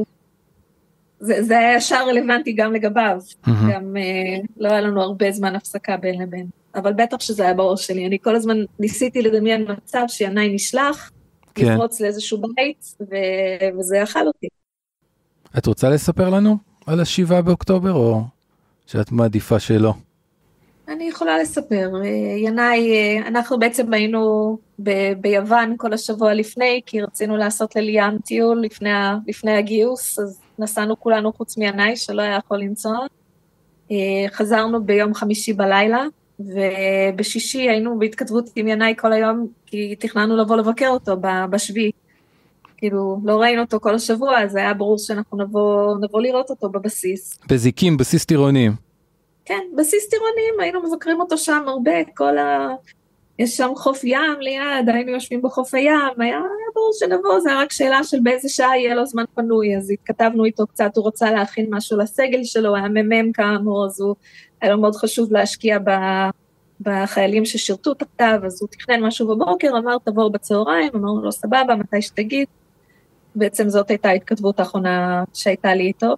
זה היה ישר רלוונטי גם לגביו, גם לא היה לנו הרבה זמן הפסקה בין לבין, אבל בטח שזה היה בראש שלי, אני כל הזמן ניסיתי לדמיין מצב שינאי נשלח, לפרוץ לאיזשהו בית, וזה יאכל אותי. את רוצה לספר לנו על 7 באוקטובר, או שאת מעדיפה שלא? אני יכולה לספר, ינאי, אנחנו בעצם היינו ביוון כל השבוע לפני, כי רצינו לעשות לליאם טיול לפני הגיוס, אז נסענו כולנו חוץ מינאי, שלא היה יכול לנסוע. חזרנו ביום חמישי בלילה, ובשישי היינו בהתכתבות עם ינאי כל היום, כי תכננו לבוא לבקר אותו בשביעי. כאילו, לא ראינו אותו כל השבוע, אז היה ברור שאנחנו נבוא לראות אותו בבסיס. בזיקים, בסיס טירונים. כן, בסיס טירונים, היינו מבקרים אותו שם הרבה, יש שם חוף ים ליד, היינו יושבים בחוף הים, היה ברור שנבוא, זה היה רק שאלה של באיזה שעה יהיה לו זמן פנוי, אז התכתבנו איתו קצת, הוא רוצה להכין משהו לסגל שלו, היה ממם כאמור, אז היה לו מאוד חשוב להשקיע בחיילים ששירתו תחתיו, אז הוא תכנן משהו בבוקר, אמר תבוא בצהריים, אמרנו לו סבבה, מתי שתגיד, בעצם זאת הייתה ההתכתבות האחרונה שהייתה לי איתו.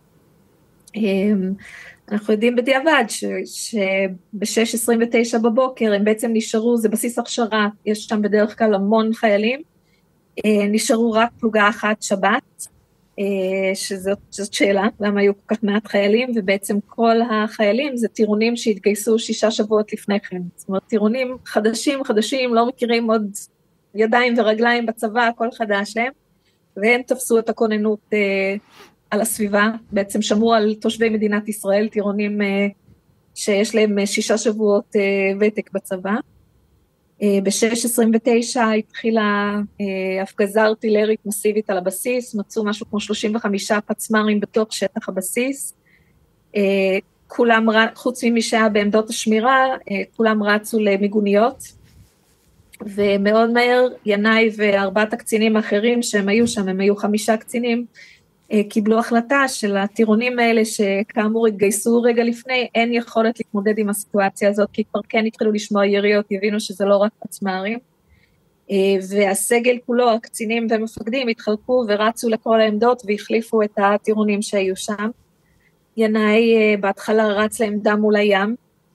אנחנו יודעים בדיעבד שב-6:29 בבוקר הם בעצם נשארו, זה בסיס הכשרה, יש שם בדרך כלל המון חיילים, נשארו רק פלוגה אחת שבת, שזאת שאלה, למה היו כל כך מעט חיילים, ובעצם כל החיילים זה טירונים שהתגייסו 6 שבועות לפני כן, זאת אומרת טירונים חדשים, לא מכירים עוד ידיים ורגליים בצבא, הכל חדש להם, והם תפסו את הכוננות על הסביבה, בעצם שמרו על תושבי מדינת ישראל, טירונים שיש להם 6 שבועות ותק בצבא. ב-6:29 התחילה הפגזה ארטילרית מסיבית על הבסיס, מצאו משהו כמו 35 פצמ"רים בתוך שטח הבסיס, כולם, חוץ ממי שהיה בעמדות השמירה, כולם רצו למיגוניות, ומאוד מהר ינאי ו4 הקצינים האחרים שהם היו שם, הם היו 5 קצינים, קיבלו החלטה של הטירונים האלה שכאמור התגייסו רגע לפני, אין יכולת להתמודד עם הסיטואציה הזאת, כי כבר כן התחילו לשמוע יריות, הבינו שזה לא רק פצמ"רים, והסגל כולו, הקצינים ומפקדים, התחלקו ורצו לכל העמדות והחליפו את הטירונים שהיו שם. ינאי בהתחלה רץ לעמדה מול הים,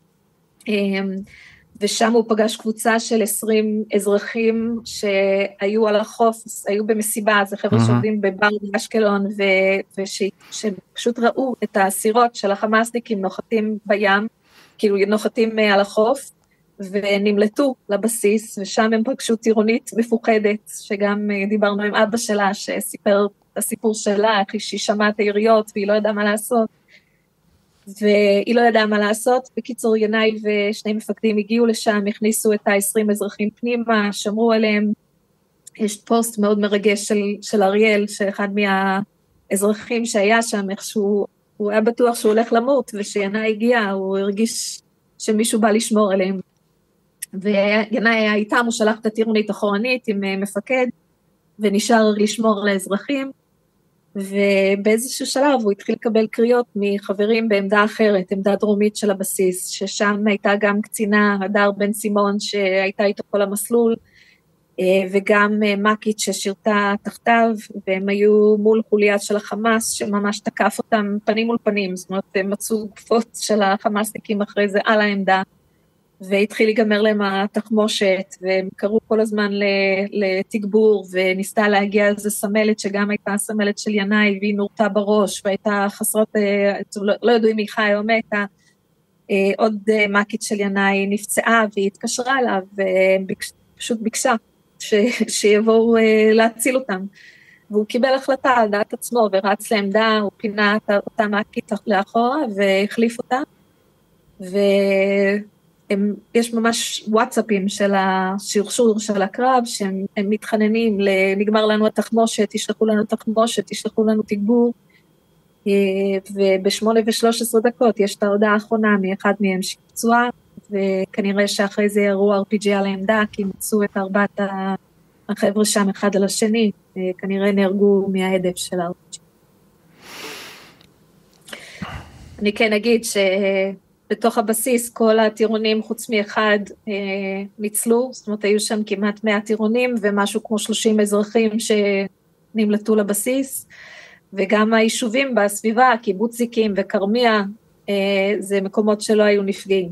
ושם הוא פגש קבוצה של 20 אזרחים שהיו על החוף, היו במסיבה, זה חבר'ה שעובדים בבר באשקלון, ושפשוט ראו את האסירות של החמאסניקים נוחתים בים, כאילו נוחתים על החוף, ונמלטו לבסיס, ושם הם פגשו טירונית מפוחדת, שגם דיברנו עם אבא שלה, שסיפר את הסיפור שלה, איך היא שמעה את היריות, והיא לא ידעה מה לעשות, בקיצור ינאי ושני מפקדים הגיעו לשם, הכניסו את ה-20 אזרחים פנימה, שמרו עליהם, יש פוסט מאוד מרגש של אריאל, שאחד מהאזרחים שהיה שם, איכשהו, הוא היה בטוח שהוא הולך למות, ושינאי הגיע, הוא הרגיש שמישהו בא לשמור עליהם, וינאי היה איתם, הוא שלח את הטירונית אחורנית עם מפקד, ונשאר לשמור על האזרחים, ובאיזשהו שלב הוא התחיל לקבל קריאות מחברים בעמדה אחרת, עמדה דרומית של הבסיס, ששם הייתה גם קצינה, הדר בן סימון, שהייתה איתו כל המסלול, וגם מקית ששירתה תחתיו, והם היו מול חוליה של החמאס, שממש תקף אותם פנים מול פנים, זאת אומרת, הם מצאו גופות של החמאסניקים אחרי זה על העמדה, והתחיל להיגמר להם התחמושת, והם קראו כל הזמן לתגבור, וניסתה להגיע איזו סמלת, שגם הייתה סמלת של ינאי, והיא נורתה בראש, והייתה חסרות, לא ידעו אם היא חיה או מתה, עוד מקית של ינאי נפצעה, והיא התקשרה אליו, ופשוט ביקשה שיבואו להציל אותם, והוא קיבל החלטה על דעת עצמו, ורץ לעמדה, הוא פינה אותה מקית לאחורה, והחליף אותה, יש ממש וואטסאפים של השרשור של הקרב, שהם מתחננים, נגמר לנו התחמושת, תשלחו לנו תגבור, וב8:13 יש את ההודעה האחרונה מאחד מהם שפצוע, וכנראה שאחרי זה ירו RPG על העמדה, כי מצאו את 4 החבר'ה שם אחד על השני, כנראה נהרגו מההדף של ה-RPG. אני כן אגיד בתוך הבסיס, כל הטירונים חוץ מאחד ניצלו, זאת אומרת, היו שם כמעט 100 טירונים, ומשהו כמו 30 אזרחים שנמלטו לבסיס, וגם היישובים בסביבה, קיבוצניקים וקרמיה, זה מקומות שלא היו נפגעים.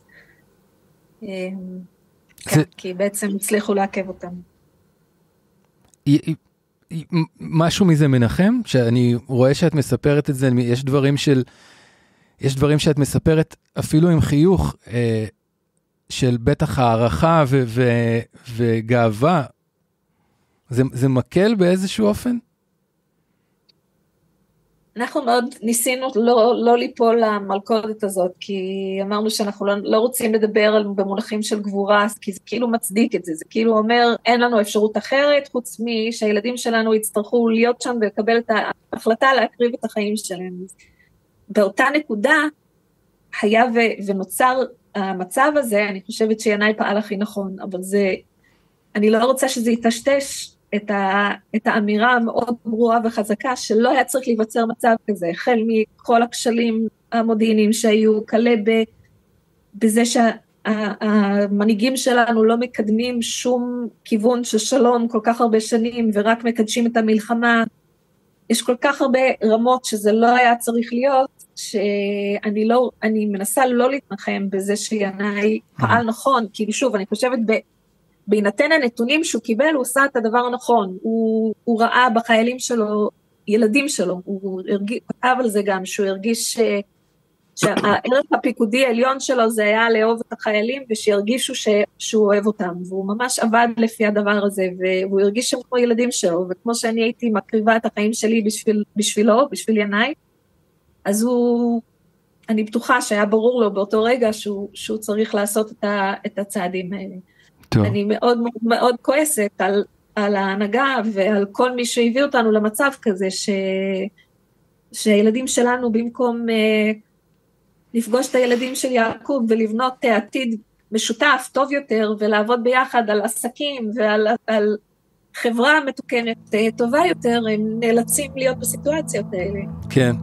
כי בעצם הצליחו לעכב אותם. משהו מזה מנחם, שאני רואה שאת מספרת את זה, יש דברים שאת מספרת אפילו עם חיוך של בטח הערכה וגאווה. זה מקל באיזשהו אופן? אנחנו מאוד ניסינו לא ליפול למלכודת הזאת, כי אמרנו שאנחנו לא רוצים לדבר במונחים של גבורה, כי זה כאילו מצדיק את זה, זה כאילו אומר אין לנו אפשרות אחרת, חוץ שהילדים שלנו יצטרכו להיות שם ולקבל את ההחלטה להקריב את החיים שלהם. באותה נקודה היה ונוצר המצב הזה, אני חושבת שינאי פעל הכי נכון, אבל אני לא רוצה שזה יטשטש את האמירה המאוד ברורה וחזקה, שלא היה צריך להיווצר מצב כזה, החל מכל הכשלים המודיעיניים שהיו, קלה בזה שהמנהיגים שלנו לא מקדמים שום כיוון של שלום כל כך הרבה שנים, ורק מקדשים את המלחמה, יש כל כך הרבה רמות שזה לא היה צריך להיות, שאני מנסה לא להתנחם בזה שינאי פעל נכון, כי שוב, אני חושבת בהינתן הנתונים שהוא קיבל, הוא עושה את הדבר הנכון, הוא ראה בחיילים שלו, ילדים שלו, הוא כתב על זה גם, שהוא הרגיש שהערך הפיקודי העליון שלו זה היה לאהוב את החיילים, ושירגישו שהוא אוהב אותם, והוא ממש עבד לפי הדבר הזה, והוא הרגיש שהם כמו ילדים שלו, וכמו שאני הייתי מקריבה את החיים שלי בשבילו, בשביל ינאי, אז אני בטוחה שהיה ברור לו באותו רגע שהוא צריך לעשות את הצעדים האלה. טוב. אני מאוד מאוד כועסת על ההנהגה ועל כל מי שהביא אותנו למצב כזה, שהילדים שלנו במקום לפגוש את הילדים של יעקב ולבנות עתיד משותף טוב יותר ולעבוד ביחד על עסקים ועל חברה מתוקנת טובה יותר, הם נאלצים להיות בסיטואציות האלה. כן.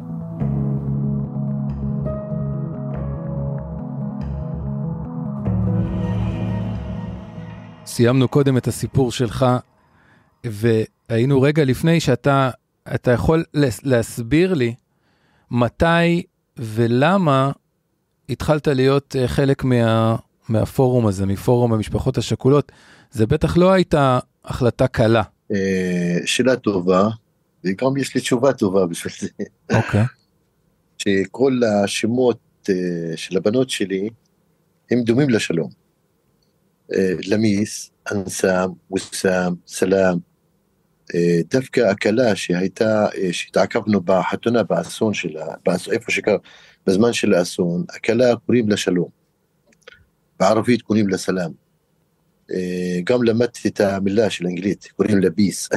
סיימנו קודם את הסיפור שלך, והיינו רגע לפני שאתה יכול להסביר לי מתי ולמה התחלת להיות חלק מהפורום הזה, מפורום המשפחות השכולות. זה בטח לא הייתה החלטה קלה. שאלה טובה, וגם יש לי תשובה טובה בשביל זה. אוקיי. שכל השמות של הבנות שלי, הם דומים לשלום. למיס, אנסם, וסם, סלאם. דווקא הקלה שהתעכבנו בחתונה באסון שלה, איפה שקרה, בזמן של האסון, הקלה קוראים לשלום. בערבית קוראים לסלאם. גם למדתי את המילה של אנגלית, קוראים לביס.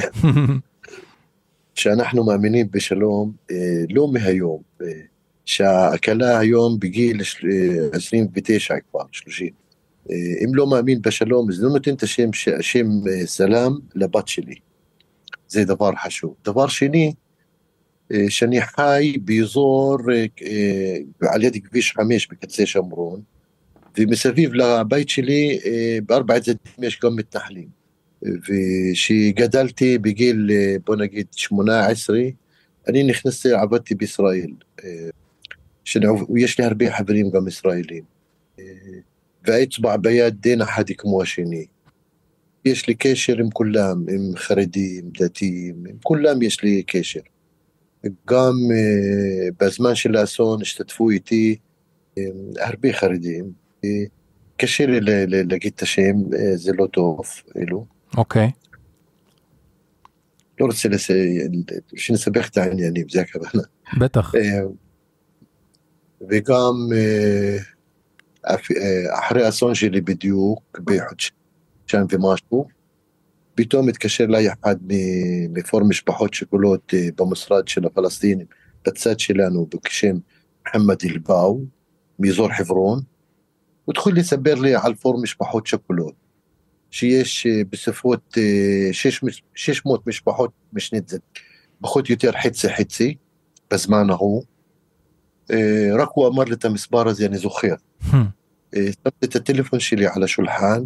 שאנחנו מאמינים בשלום, לא מהיום, שהקלה היום בגיל 29 כבר, 30. אם לא מאמין בשלום, אז לא נותן את השם סלאם לבת שלי. זה דבר חשוב. דבר שני, שאני חי באזור על יד כביש 5 בקצה שומרון, ומסביב לבית שלי בארבע צדדים יש גם מתנחלים. ושגדלתי בגיל, בוא נגיד 18, אני נכנסתי, עבדתי בישראל. ויש לי הרבה חברים גם ישראלים. והאצבע ביד דין אחד כמו השני. יש לי קשר עם כולם, עם חרדים, דתיים, עם כולם יש לי קשר. גם בזמן של האסון השתתפו איתי הרבה חרדים. קשה לי להגיד את השם, זה לא טוב, אלו. אוקיי. לא רוצה שנסבך את העניינים, זה הכוונה. בטח. וגם אחרי האסון שלי בדיוק, בחודשיים ומשהו, פתאום התקשר לי אחד מפורום משפחות שכולות במשרד של הפלסטינים, בצד שלנו, בשם מוחמד אלבאו, מאזור חברון, הוא התחיל לספר לי על פורום משפחות שכולות, שיש בספרות 600 משפחות משני צדדים, פחות יותר חצי בזמן ההוא. רק הוא אמר לי את המספר הזה, אני זוכר. שמתי את הטלפון שלי על השולחן,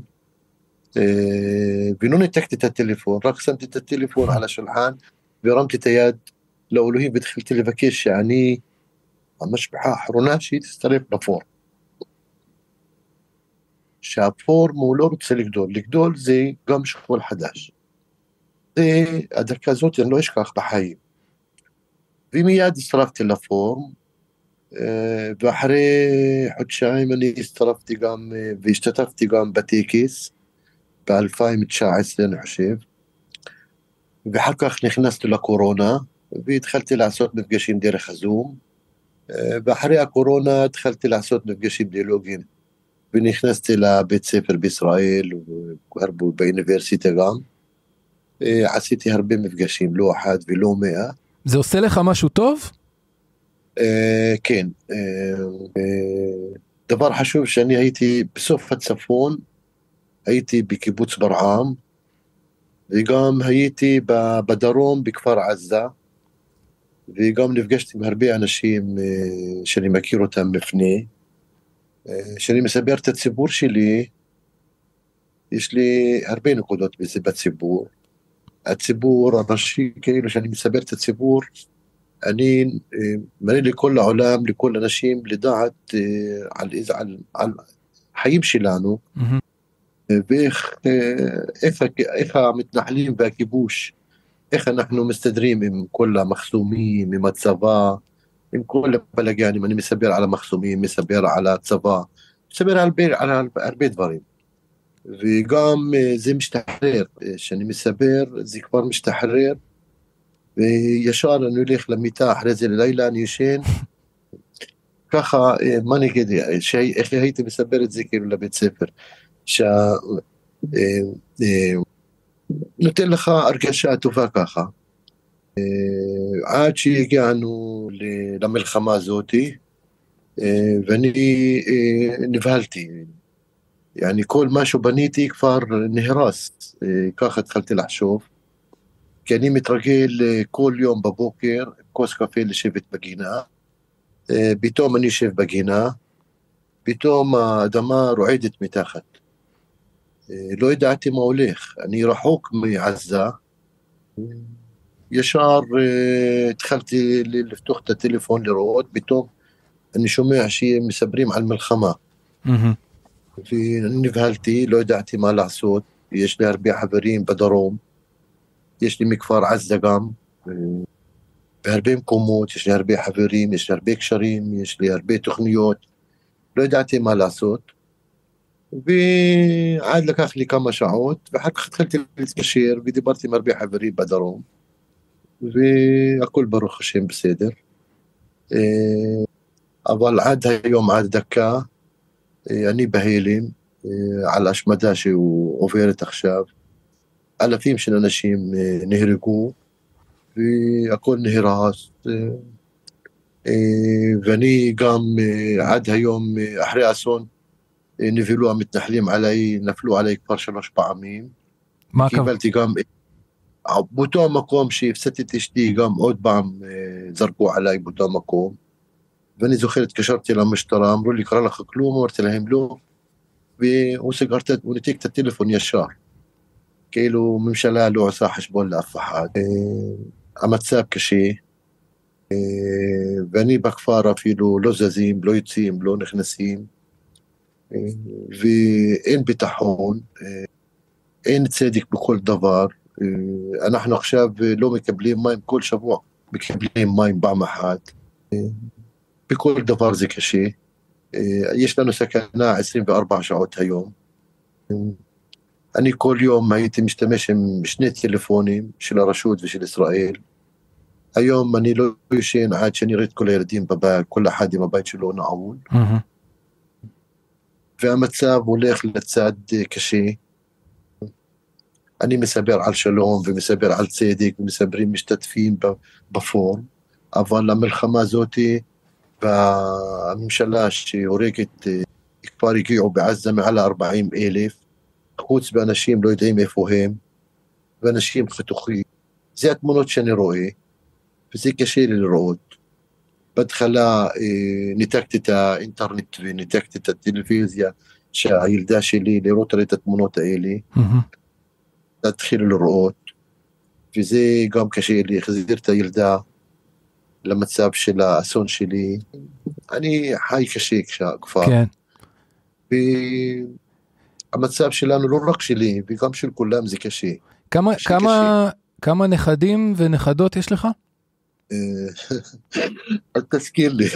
ולא ניתקתי את הטלפון, רק שמתי את הטלפון על השולחן, והרמתי את היד לאלוהים, והתחלתי לבקש שאני, המשפחה האחרונה שהיא תצטרף לפורום. שהפורום הוא לא רוצה לגדול זה גם שכול חדש. זה, הדקה הזאת אני לא אשכח בחיים. ומיד הצטרפתי לפורום, ואחרי חודשיים אני הצטרפתי גם, והשתתפתי גם בטקס, ב-2019 אני חושב, ואחר כך נכנסתי לקורונה, והתחלתי לעשות מפגשים דרך הזום, ואחרי הקורונה התחלתי לעשות מפגשים דיאלוגיים, ונכנסתי לבית ספר בישראל, באוניברסיטה גם, עשיתי הרבה מפגשים, לא אחד ולא 100. זה עושה לך משהו טוב? כן. דבר חשוב שאני הייתי בסוף הצפון, הייתי בקיבוץ ברעם, וגם הייתי בדרום בכפר עזה, וגם נפגשתי עם הרבה אנשים שאני מכיר אותם לפני, שאני מסבר את הציבור שלי, יש לי הרבה נקודות בזה בציבור. הציבור הראשי, כאילו שאני מסבר את הציבור, אני מראה לכל העולם, לכל אנשים, לדעת על חיים שלנו, ואיך המתנחלים והכיבוש, איך אנחנו מסתדרים עם כל המחסומים, עם הצבא, עם כל הפלגנים. אני מסבר על המחסומים, מסבר על הצבא, מסבר על הרבה דברים. וגם זה משתחרר, שאני מסבר, זה כבר משתחרר, וישר אני הולך למיטה, אחרי זה ללילה אני ישן, ככה, מה נגיד, איך הייתי מסבר את זה כאילו לבית ספר, נותן לך הרגשה טובה ככה, עד שהגענו למלחמה הזאת, ואני נבהלתי, يعني כל משהו בניתי כבר נהרס, ככה התחלתי לחשוב, כי אני מתרגל כל יום בבוקר, כוס קפה לשבת בגינה, פתאום אני יושב בגינה, פתאום האדמה רועדת מתחת. לא ידעתי מה הולך, אני רחוק מעזה, ישר התחלתי לפתוח את הטלפון לראות, פתאום אני שומע שהם מספרים על מלחמה. ואני נבהלתי, לא ידעתי מה לעשות, יש לי הרבה חברים בדרום, יש לי מכפר עזה גם, בהרבה מקומות, יש לי הרבה חברים, יש לי הרבה קשרים, יש לי הרבה תוכניות, לא ידעתי מה לעשות, ועד לקח לי כמה שעות, ואחר כך התחלתי להתקשר, ודיברתי עם הרבה חברים בדרום, והכל ברוך השם בסדר. אבל עד היום, עד דקה, אני בהלם על השמדה שהוא עוברת עכשיו. אלפים של אנשים נהרגו, והכל נהרס. ואני גם עד היום, אחרי האסון, נבלו המתנחלים עליי, נפלו עליי כבר 3 פעמים. מה קיבלתי גם, באותו המקום שהפסדתי את אשתי, גם עוד פעם זרקו עליי באותו המקום. ואני זוכר, התקשרתי למשטרה, אמרו לי, קרא לך כלום? אמרתי להם לא, והוא ניתק את הטלפון ישר. כאילו ממשלה לא עושה חשבון לאף אחד. המצב קשה, ואני בכפר אפילו לא זזים, לא יוצאים, לא נכנסים, ואין ביטחון, אין צדק בכל דבר. אנחנו עכשיו לא מקבלים מים, כל שבוע מקבלים מים פעם אחת. בכל דבר זה קשה. יש לנו סכנה 24 שעות היום. אני כל יום הייתי משתמש עם 2 טלפונים של הרשות ושל ישראל. היום אני לא ישן עד שאני אראה את כל הילדים בבית, כל אחד עם הבית שלו נעול. והמצב הולך לצד קשה. אני מסבר על שלום ומסבר על צדק ומסברים משתתפים בפורום, אבל המלחמה הזאת והממשלה שהורגת, כבר הגיעו בעזה מעל 40,000, חוץ באנשים לא יודעים איפה הם, ואנשים חתוכים. זה התמונות שאני רואה, וזה קשה לי לראות. בהתחלה ניתקתי את האינטרנט וניתקתי את הטלוויזיה, שהילדה שלי לראות את התמונות האלה, להתחיל לראות, וזה גם קשה לי, החזיר את הילדה למצב של האסון שלי. אני חי קשה כבר. כן. והמצב שלנו לא רק שלי, וגם של כולם זה קשה. כמה נכדים ונכדות יש לך? אל תזכיר לי.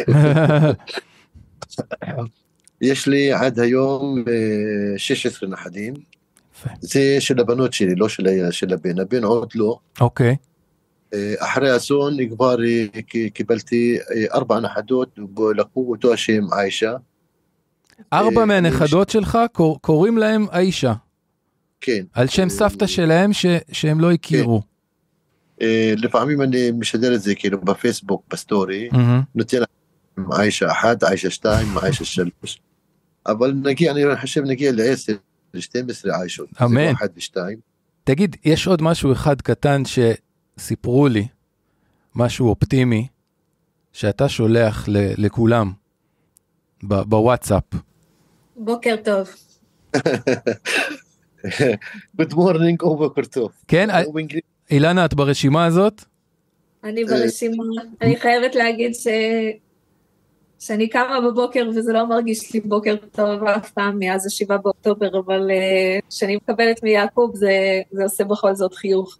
יש לי עד היום 16 נכדים. זה של הבנות שלי, לא של הבן. הבן עוד לא. אוקיי. אחרי האסון כבר קיבלתי 4 נכדות, לקחו אותו השם עיישה. 4 מהנכדות שלך קוראים להם עיישה. כן. על שם סבתא שלהם שהם לא הכירו. לפעמים אני משדר את זה כאילו בפייסבוק, בסטורי, נותן להם עיישה 1, עיישה 2, עיישה 3. אבל אני חושב נגיע ל10, ל12 עיישות. אמן. 1 ו2. תגיד, יש עוד משהו אחד קטן שסיפרו לי, משהו אופטימי, שאתה שולח לכולם בוואטסאפ. בוקר טוב. Good morning או בוקר טוב. כן, אילנה, את ברשימה הזאת? אני ברשימה. אני חייבת להגיד שאני קמה בבוקר וזה לא מרגיש לי בוקר טוב אף פעם מאז 7 באוקטובר, אבל כשאני מקבלת מיעקוב זה עושה בכל זאת חיוך.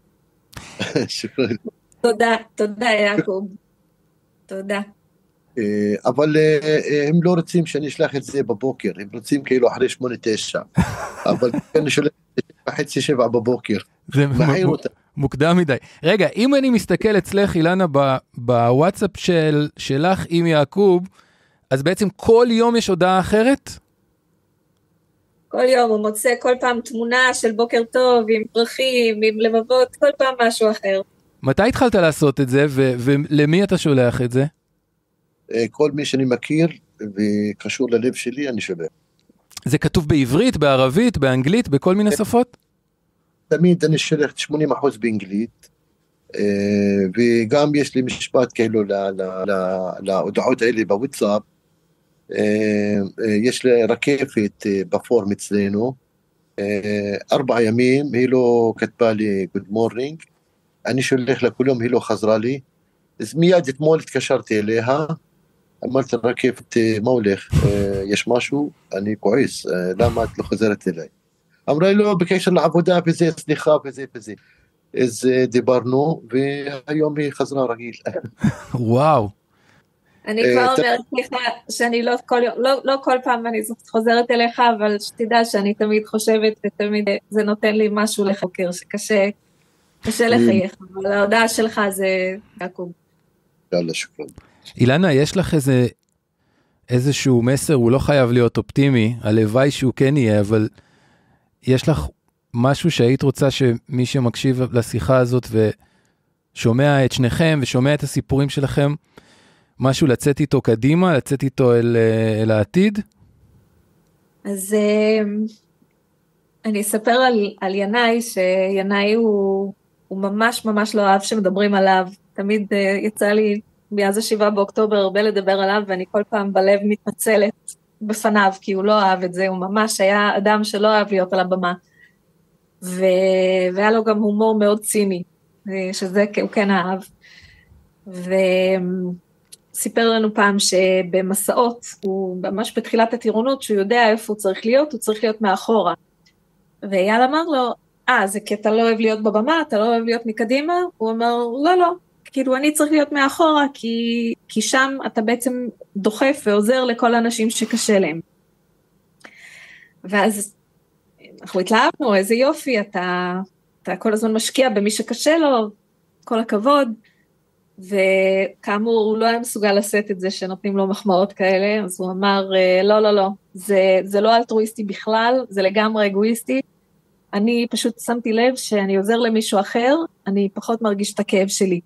תודה יעקוב. תודה. אבל הם לא רוצים שאני אשלח את זה בבוקר, הם רוצים כאילו אחרי 8-9, אבל אני שולח 6:30-7 בבוקר. זה מוקדם מדי. רגע, אם אני מסתכל אצלך, אילנה, בוואטסאפ שלך עם יעקוב, אז בעצם כל יום יש הודעה אחרת? כל יום הוא מוצא כל פעם תמונה של בוקר טוב, עם פרחים, עם לבבות, כל פעם משהו אחר. מתי התחלת לעשות את זה, ולמי אתה שולח את זה? כל מי שאני מכיר, וקשור ללב שלי, אני שולח. זה כתוב בעברית, בערבית, באנגלית, בכל מיני שפות? תמיד אני שולח 80% באנגלית, וגם יש לי משפט כאילו להודעות האלה בוואטסאפ, יש לי רקפת בפורום אצלנו, 4 ימים, היא לא כתבה לי good morning, אני שולח לה כל יום, היא לא חזרה לי, אז מיד אתמול התקשרתי אליה, אמרתי רקפת, מה הולך? יש משהו? אני כועס, למה את לא חזרת אליי? אמרה לי לא, בקשר לעבודה וזה, סליחה וזה וזה. אז דיברנו, והיום היא חזרה רגיל. וואו. אני כבר אומרת לך שאני לא כל פעם אני חוזרת אליך, אבל שתדע שאני תמיד חושבת, ותמיד זה נותן לי משהו לחוקר, שקשה לחייך, אבל ההודעה שלך זה יעקוב. יאללה, שוקרן. אילנה, יש לך איזשהו מסר, הוא לא חייב להיות אופטימי, הלוואי שהוא כן יהיה, אבל יש לך משהו שהיית רוצה שמי שמקשיב לשיחה הזאת ושומע את שניכם ושומע את הסיפורים שלכם, משהו לצאת איתו קדימה, לצאת איתו אל העתיד? אז אני אספר על ינאי, שינאי הוא ממש ממש לא אוהב שמדברים עליו, תמיד יצא לי מאז 7 באוקטובר הרבה לדבר עליו, ואני כל פעם בלב מתנצלת בפניו, כי הוא לא אהב את זה, הוא ממש היה אדם שלא אהב להיות על הבמה, והיה לו גם הומור מאוד ציני, שזה הוא כן אהב, וסיפר לנו פעם שבמסעות, הוא ממש בתחילת הטירונות, שהוא יודע איפה הוא צריך להיות מאחורה, ואייל אמר לו, זה כי אתה לא אוהב להיות בבמה, אתה לא אוהב להיות מקדימה, הוא אמר, לא, כאילו אני צריך להיות מאחורה, כי שם אתה בעצם דוחף ועוזר לכל האנשים שקשה להם. ואז אנחנו התלהבנו, איזה יופי, אתה כל הזמן משקיע במי שקשה לו, כל הכבוד, וכאמור הוא לא היה מסוגל לשאת את זה שנותנים לו מחמאות כאלה, אז הוא אמר, לא, זה לא אלטרואיסטי בכלל, זה לגמרי אגואיסטי, אני פשוט שמתי לב שאני עוזר למישהו אחר, אני פחות מרגיש את הכאב שלי.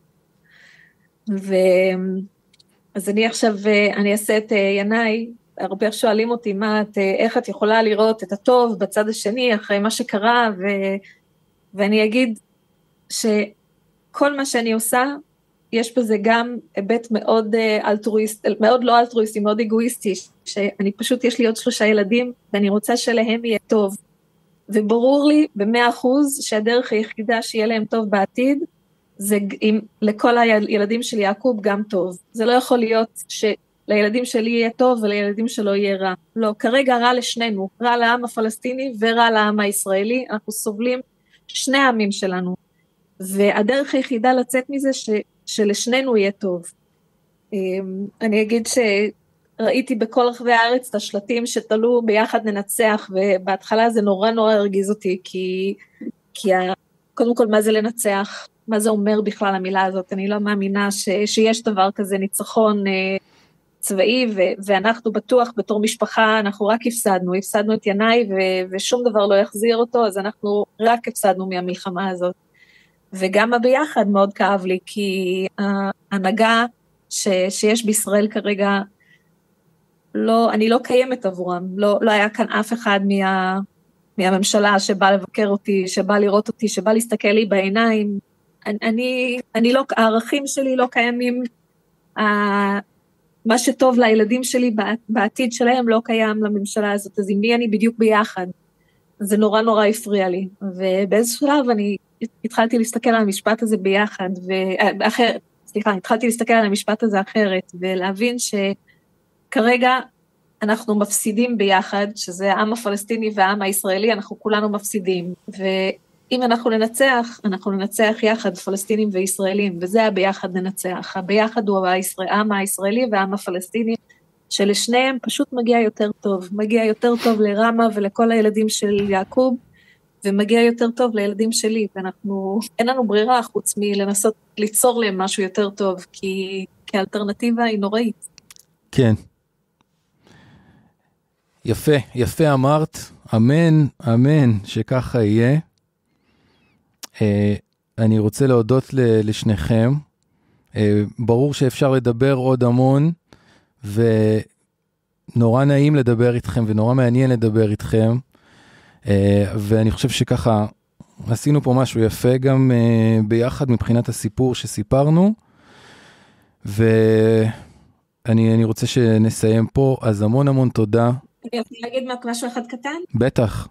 אז אני עכשיו, אני אעשה את ינאי, הרבה שואלים אותי, איך את יכולה לראות את הטוב בצד השני, אחרי מה שקרה, ואני אגיד שכל מה שאני עושה, יש בזה גם היבט מאוד אלטרואיסט, מאוד לא אלטרואיסטי, מאוד אגואיסטי, שאני פשוט, יש לי עוד 3 ילדים, ואני רוצה שלהם יהיה טוב, וברור לי ב100% שהדרך היחידה שיהיה להם טוב בעתיד, זה לכל הילדים של יעקוב גם טוב. זה לא יכול להיות שלילדים שלי יהיה טוב ולילדים שלו יהיה רע. לא, כרגע רע לשנינו, רע לעם הפלסטיני ורע לעם הישראלי, אנחנו סובלים 2 העמים שלנו, והדרך היחידה לצאת מזה שלשנינו יהיה טוב. אני אגיד ראיתי בכל רחבי הארץ את השלטים שתלו ביחד ננצח, ובהתחלה זה נורא הרגיז אותי, כי קודם כל מה זה לנצח, מה זה אומר בכלל המילה הזאת, אני לא מאמינה שיש דבר כזה ניצחון צבאי, ואנחנו בטוח בתור משפחה, אנחנו רק הפסדנו את ינאי, ושום דבר לא יחזיר אותו, אז אנחנו רק הפסדנו מהמלחמה הזאת, וגם הביחד מאוד כאב לי, כי ההנהגה שיש בישראל כרגע, אני לא קיימת עבורם, לא היה כאן אף אחד מהממשלה שבא לבקר אותי, שבא לראות אותי, שבא להסתכל לי בעיניים, אני לא, הערכים שלי לא קיימים, מה שטוב לילדים שלי בעתיד שלהם לא קיים לממשלה הזאת, אז עם מי אני בדיוק ביחד, זה נורא הפריע לי, ובאיזשהו שלב אני התחלתי להסתכל על המשפט הזה ביחד, התחלתי להסתכל על המשפט הזה אחרת, ולהבין כרגע אנחנו מפסידים ביחד, שזה העם הפלסטיני והעם הישראלי, אנחנו כולנו מפסידים, ואם אנחנו ננצח יחד, פלסטינים וישראלים, וזה הביחד ננצח, הביחד הוא העם הישראלי והעם הפלסטיני, שלשניהם פשוט מגיע יותר טוב לרמה ולכל הילדים של יעקוב, ומגיע יותר טוב לילדים שלי, ואנחנו, אין לנו ברירה חוץ מלנסות ליצור להם משהו יותר טוב, כי האלטרנטיבה היא נוראית. כן. יפה אמרת, אמן שככה יהיה. אני רוצה להודות לשניכם, ברור שאפשר לדבר עוד המון, ונורא נעים לדבר איתכם, ונורא מעניין לדבר איתכם, ואני חושב שככה עשינו פה משהו יפה גם ביחד מבחינת הסיפור שסיפרנו, ואני רוצה שנסיים פה, אז המון המון תודה. אני יכול להגיד משהו אחד קטן? בטח.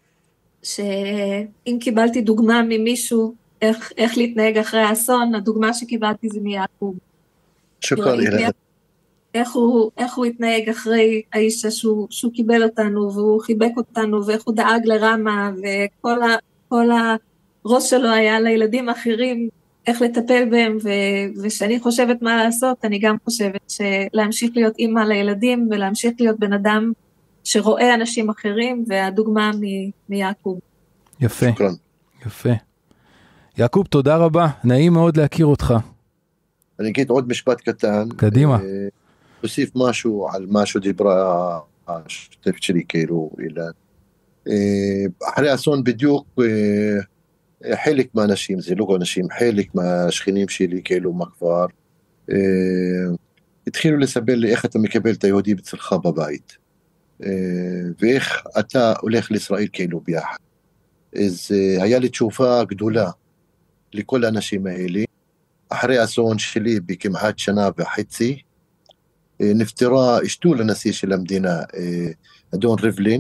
שאם קיבלתי דוגמה ממישהו, איך להתנהג אחרי האסון, הדוגמה שקיבלתי זה מיעקב. שוקרן אילנה. איך הוא התנהג אחרי האיש שהוא קיבל אותנו, והוא חיבק אותנו, ואיך הוא דאג לרמה, וכל הראש שלו היה לילדים אחרים, איך לטפל בהם, ושאני חושבת מה לעשות, אני גם חושבת שלהמשיך להיות אימא לילדים, ולהמשיך להיות בן אדם שרואה אנשים אחרים, והדוגמה מיעקב. יפה, שוקרן. יפה. יעקב, תודה רבה, נעים מאוד להכיר אותך. אני אגיד עוד משפט קטן. קדימה. תוסיף משהו על מה שדיברה השותפת שלי, כאילו, אילן. אחרי האסון בדיוק, חלק מהאנשים, זה לא אנשים, חלק מהשכנים שלי, כאילו, מהכפר, התחילו לספר לי איך אתה מקבל את היהודי אצלך בבית, ואיך אתה הולך לישראל כאילו ביחד. אז היה לי תשובה גדולה לכל האנשים האלה. אחרי האסון שלי בכמעט שנה וחצי, נפטרה אשתו לנשיא של המדינה, אדון ריבלין.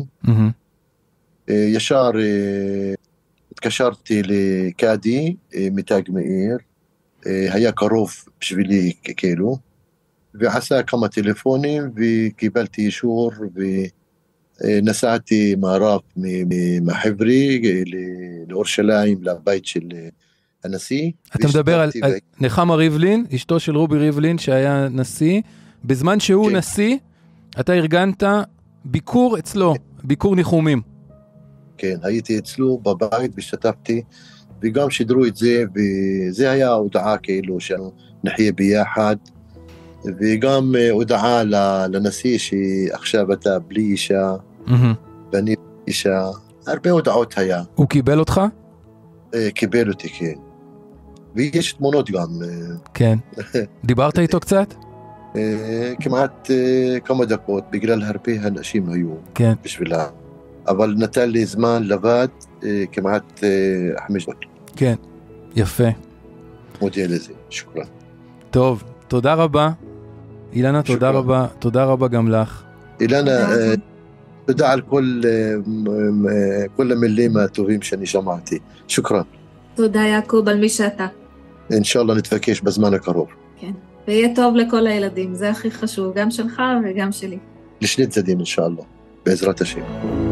ישר התקשרתי לקאדי מתג מאיר, היה קרוב בשבילי כאילו, ועשה כמה טלפונים וקיבלתי אישור, ונסעתי מערב מחברי לירושלים לבית של הנשיא. אתה מדבר על נחמה ריבלין, אשתו של רובי ריבלין שהיה נשיא, בזמן שהוא נשיא, אתה ארגנת ביקור אצלו, ביקור ניחומים. כן, הייתי אצלו בבית והשתתפתי, וגם שידרו את זה, וזה היה הודעה כאילו שאנחנו נחיה ביחד, וגם הודעה לנשיא שעכשיו אתה בלי אישה, ואני אישה, הרבה הודעות היה. הוא קיבל אותך? קיבל אותי, כן. ויש תמונות גם. כן. דיברת איתו קצת? כמעט כמה דקות, בגלל הרבה אנשים היו בשבילה. אבל נתן לי זמן לבד, כמעט 5 דקות. כן, יפה. מודה לזה, שוקרן. טוב, תודה רבה. אילנה, תודה רבה. תודה רבה גם לך. אילנה, תודה על כל המילים הטובים שאני שמעתי. שוקרן. תודה יעקב על מי שאתה. אינשאללה נתבקש בזמן הקרוב. כן, ויהיה טוב לכל הילדים, זה הכי חשוב, גם שלך וגם שלי. לשני צדדים אינשאללה, בעזרת השם.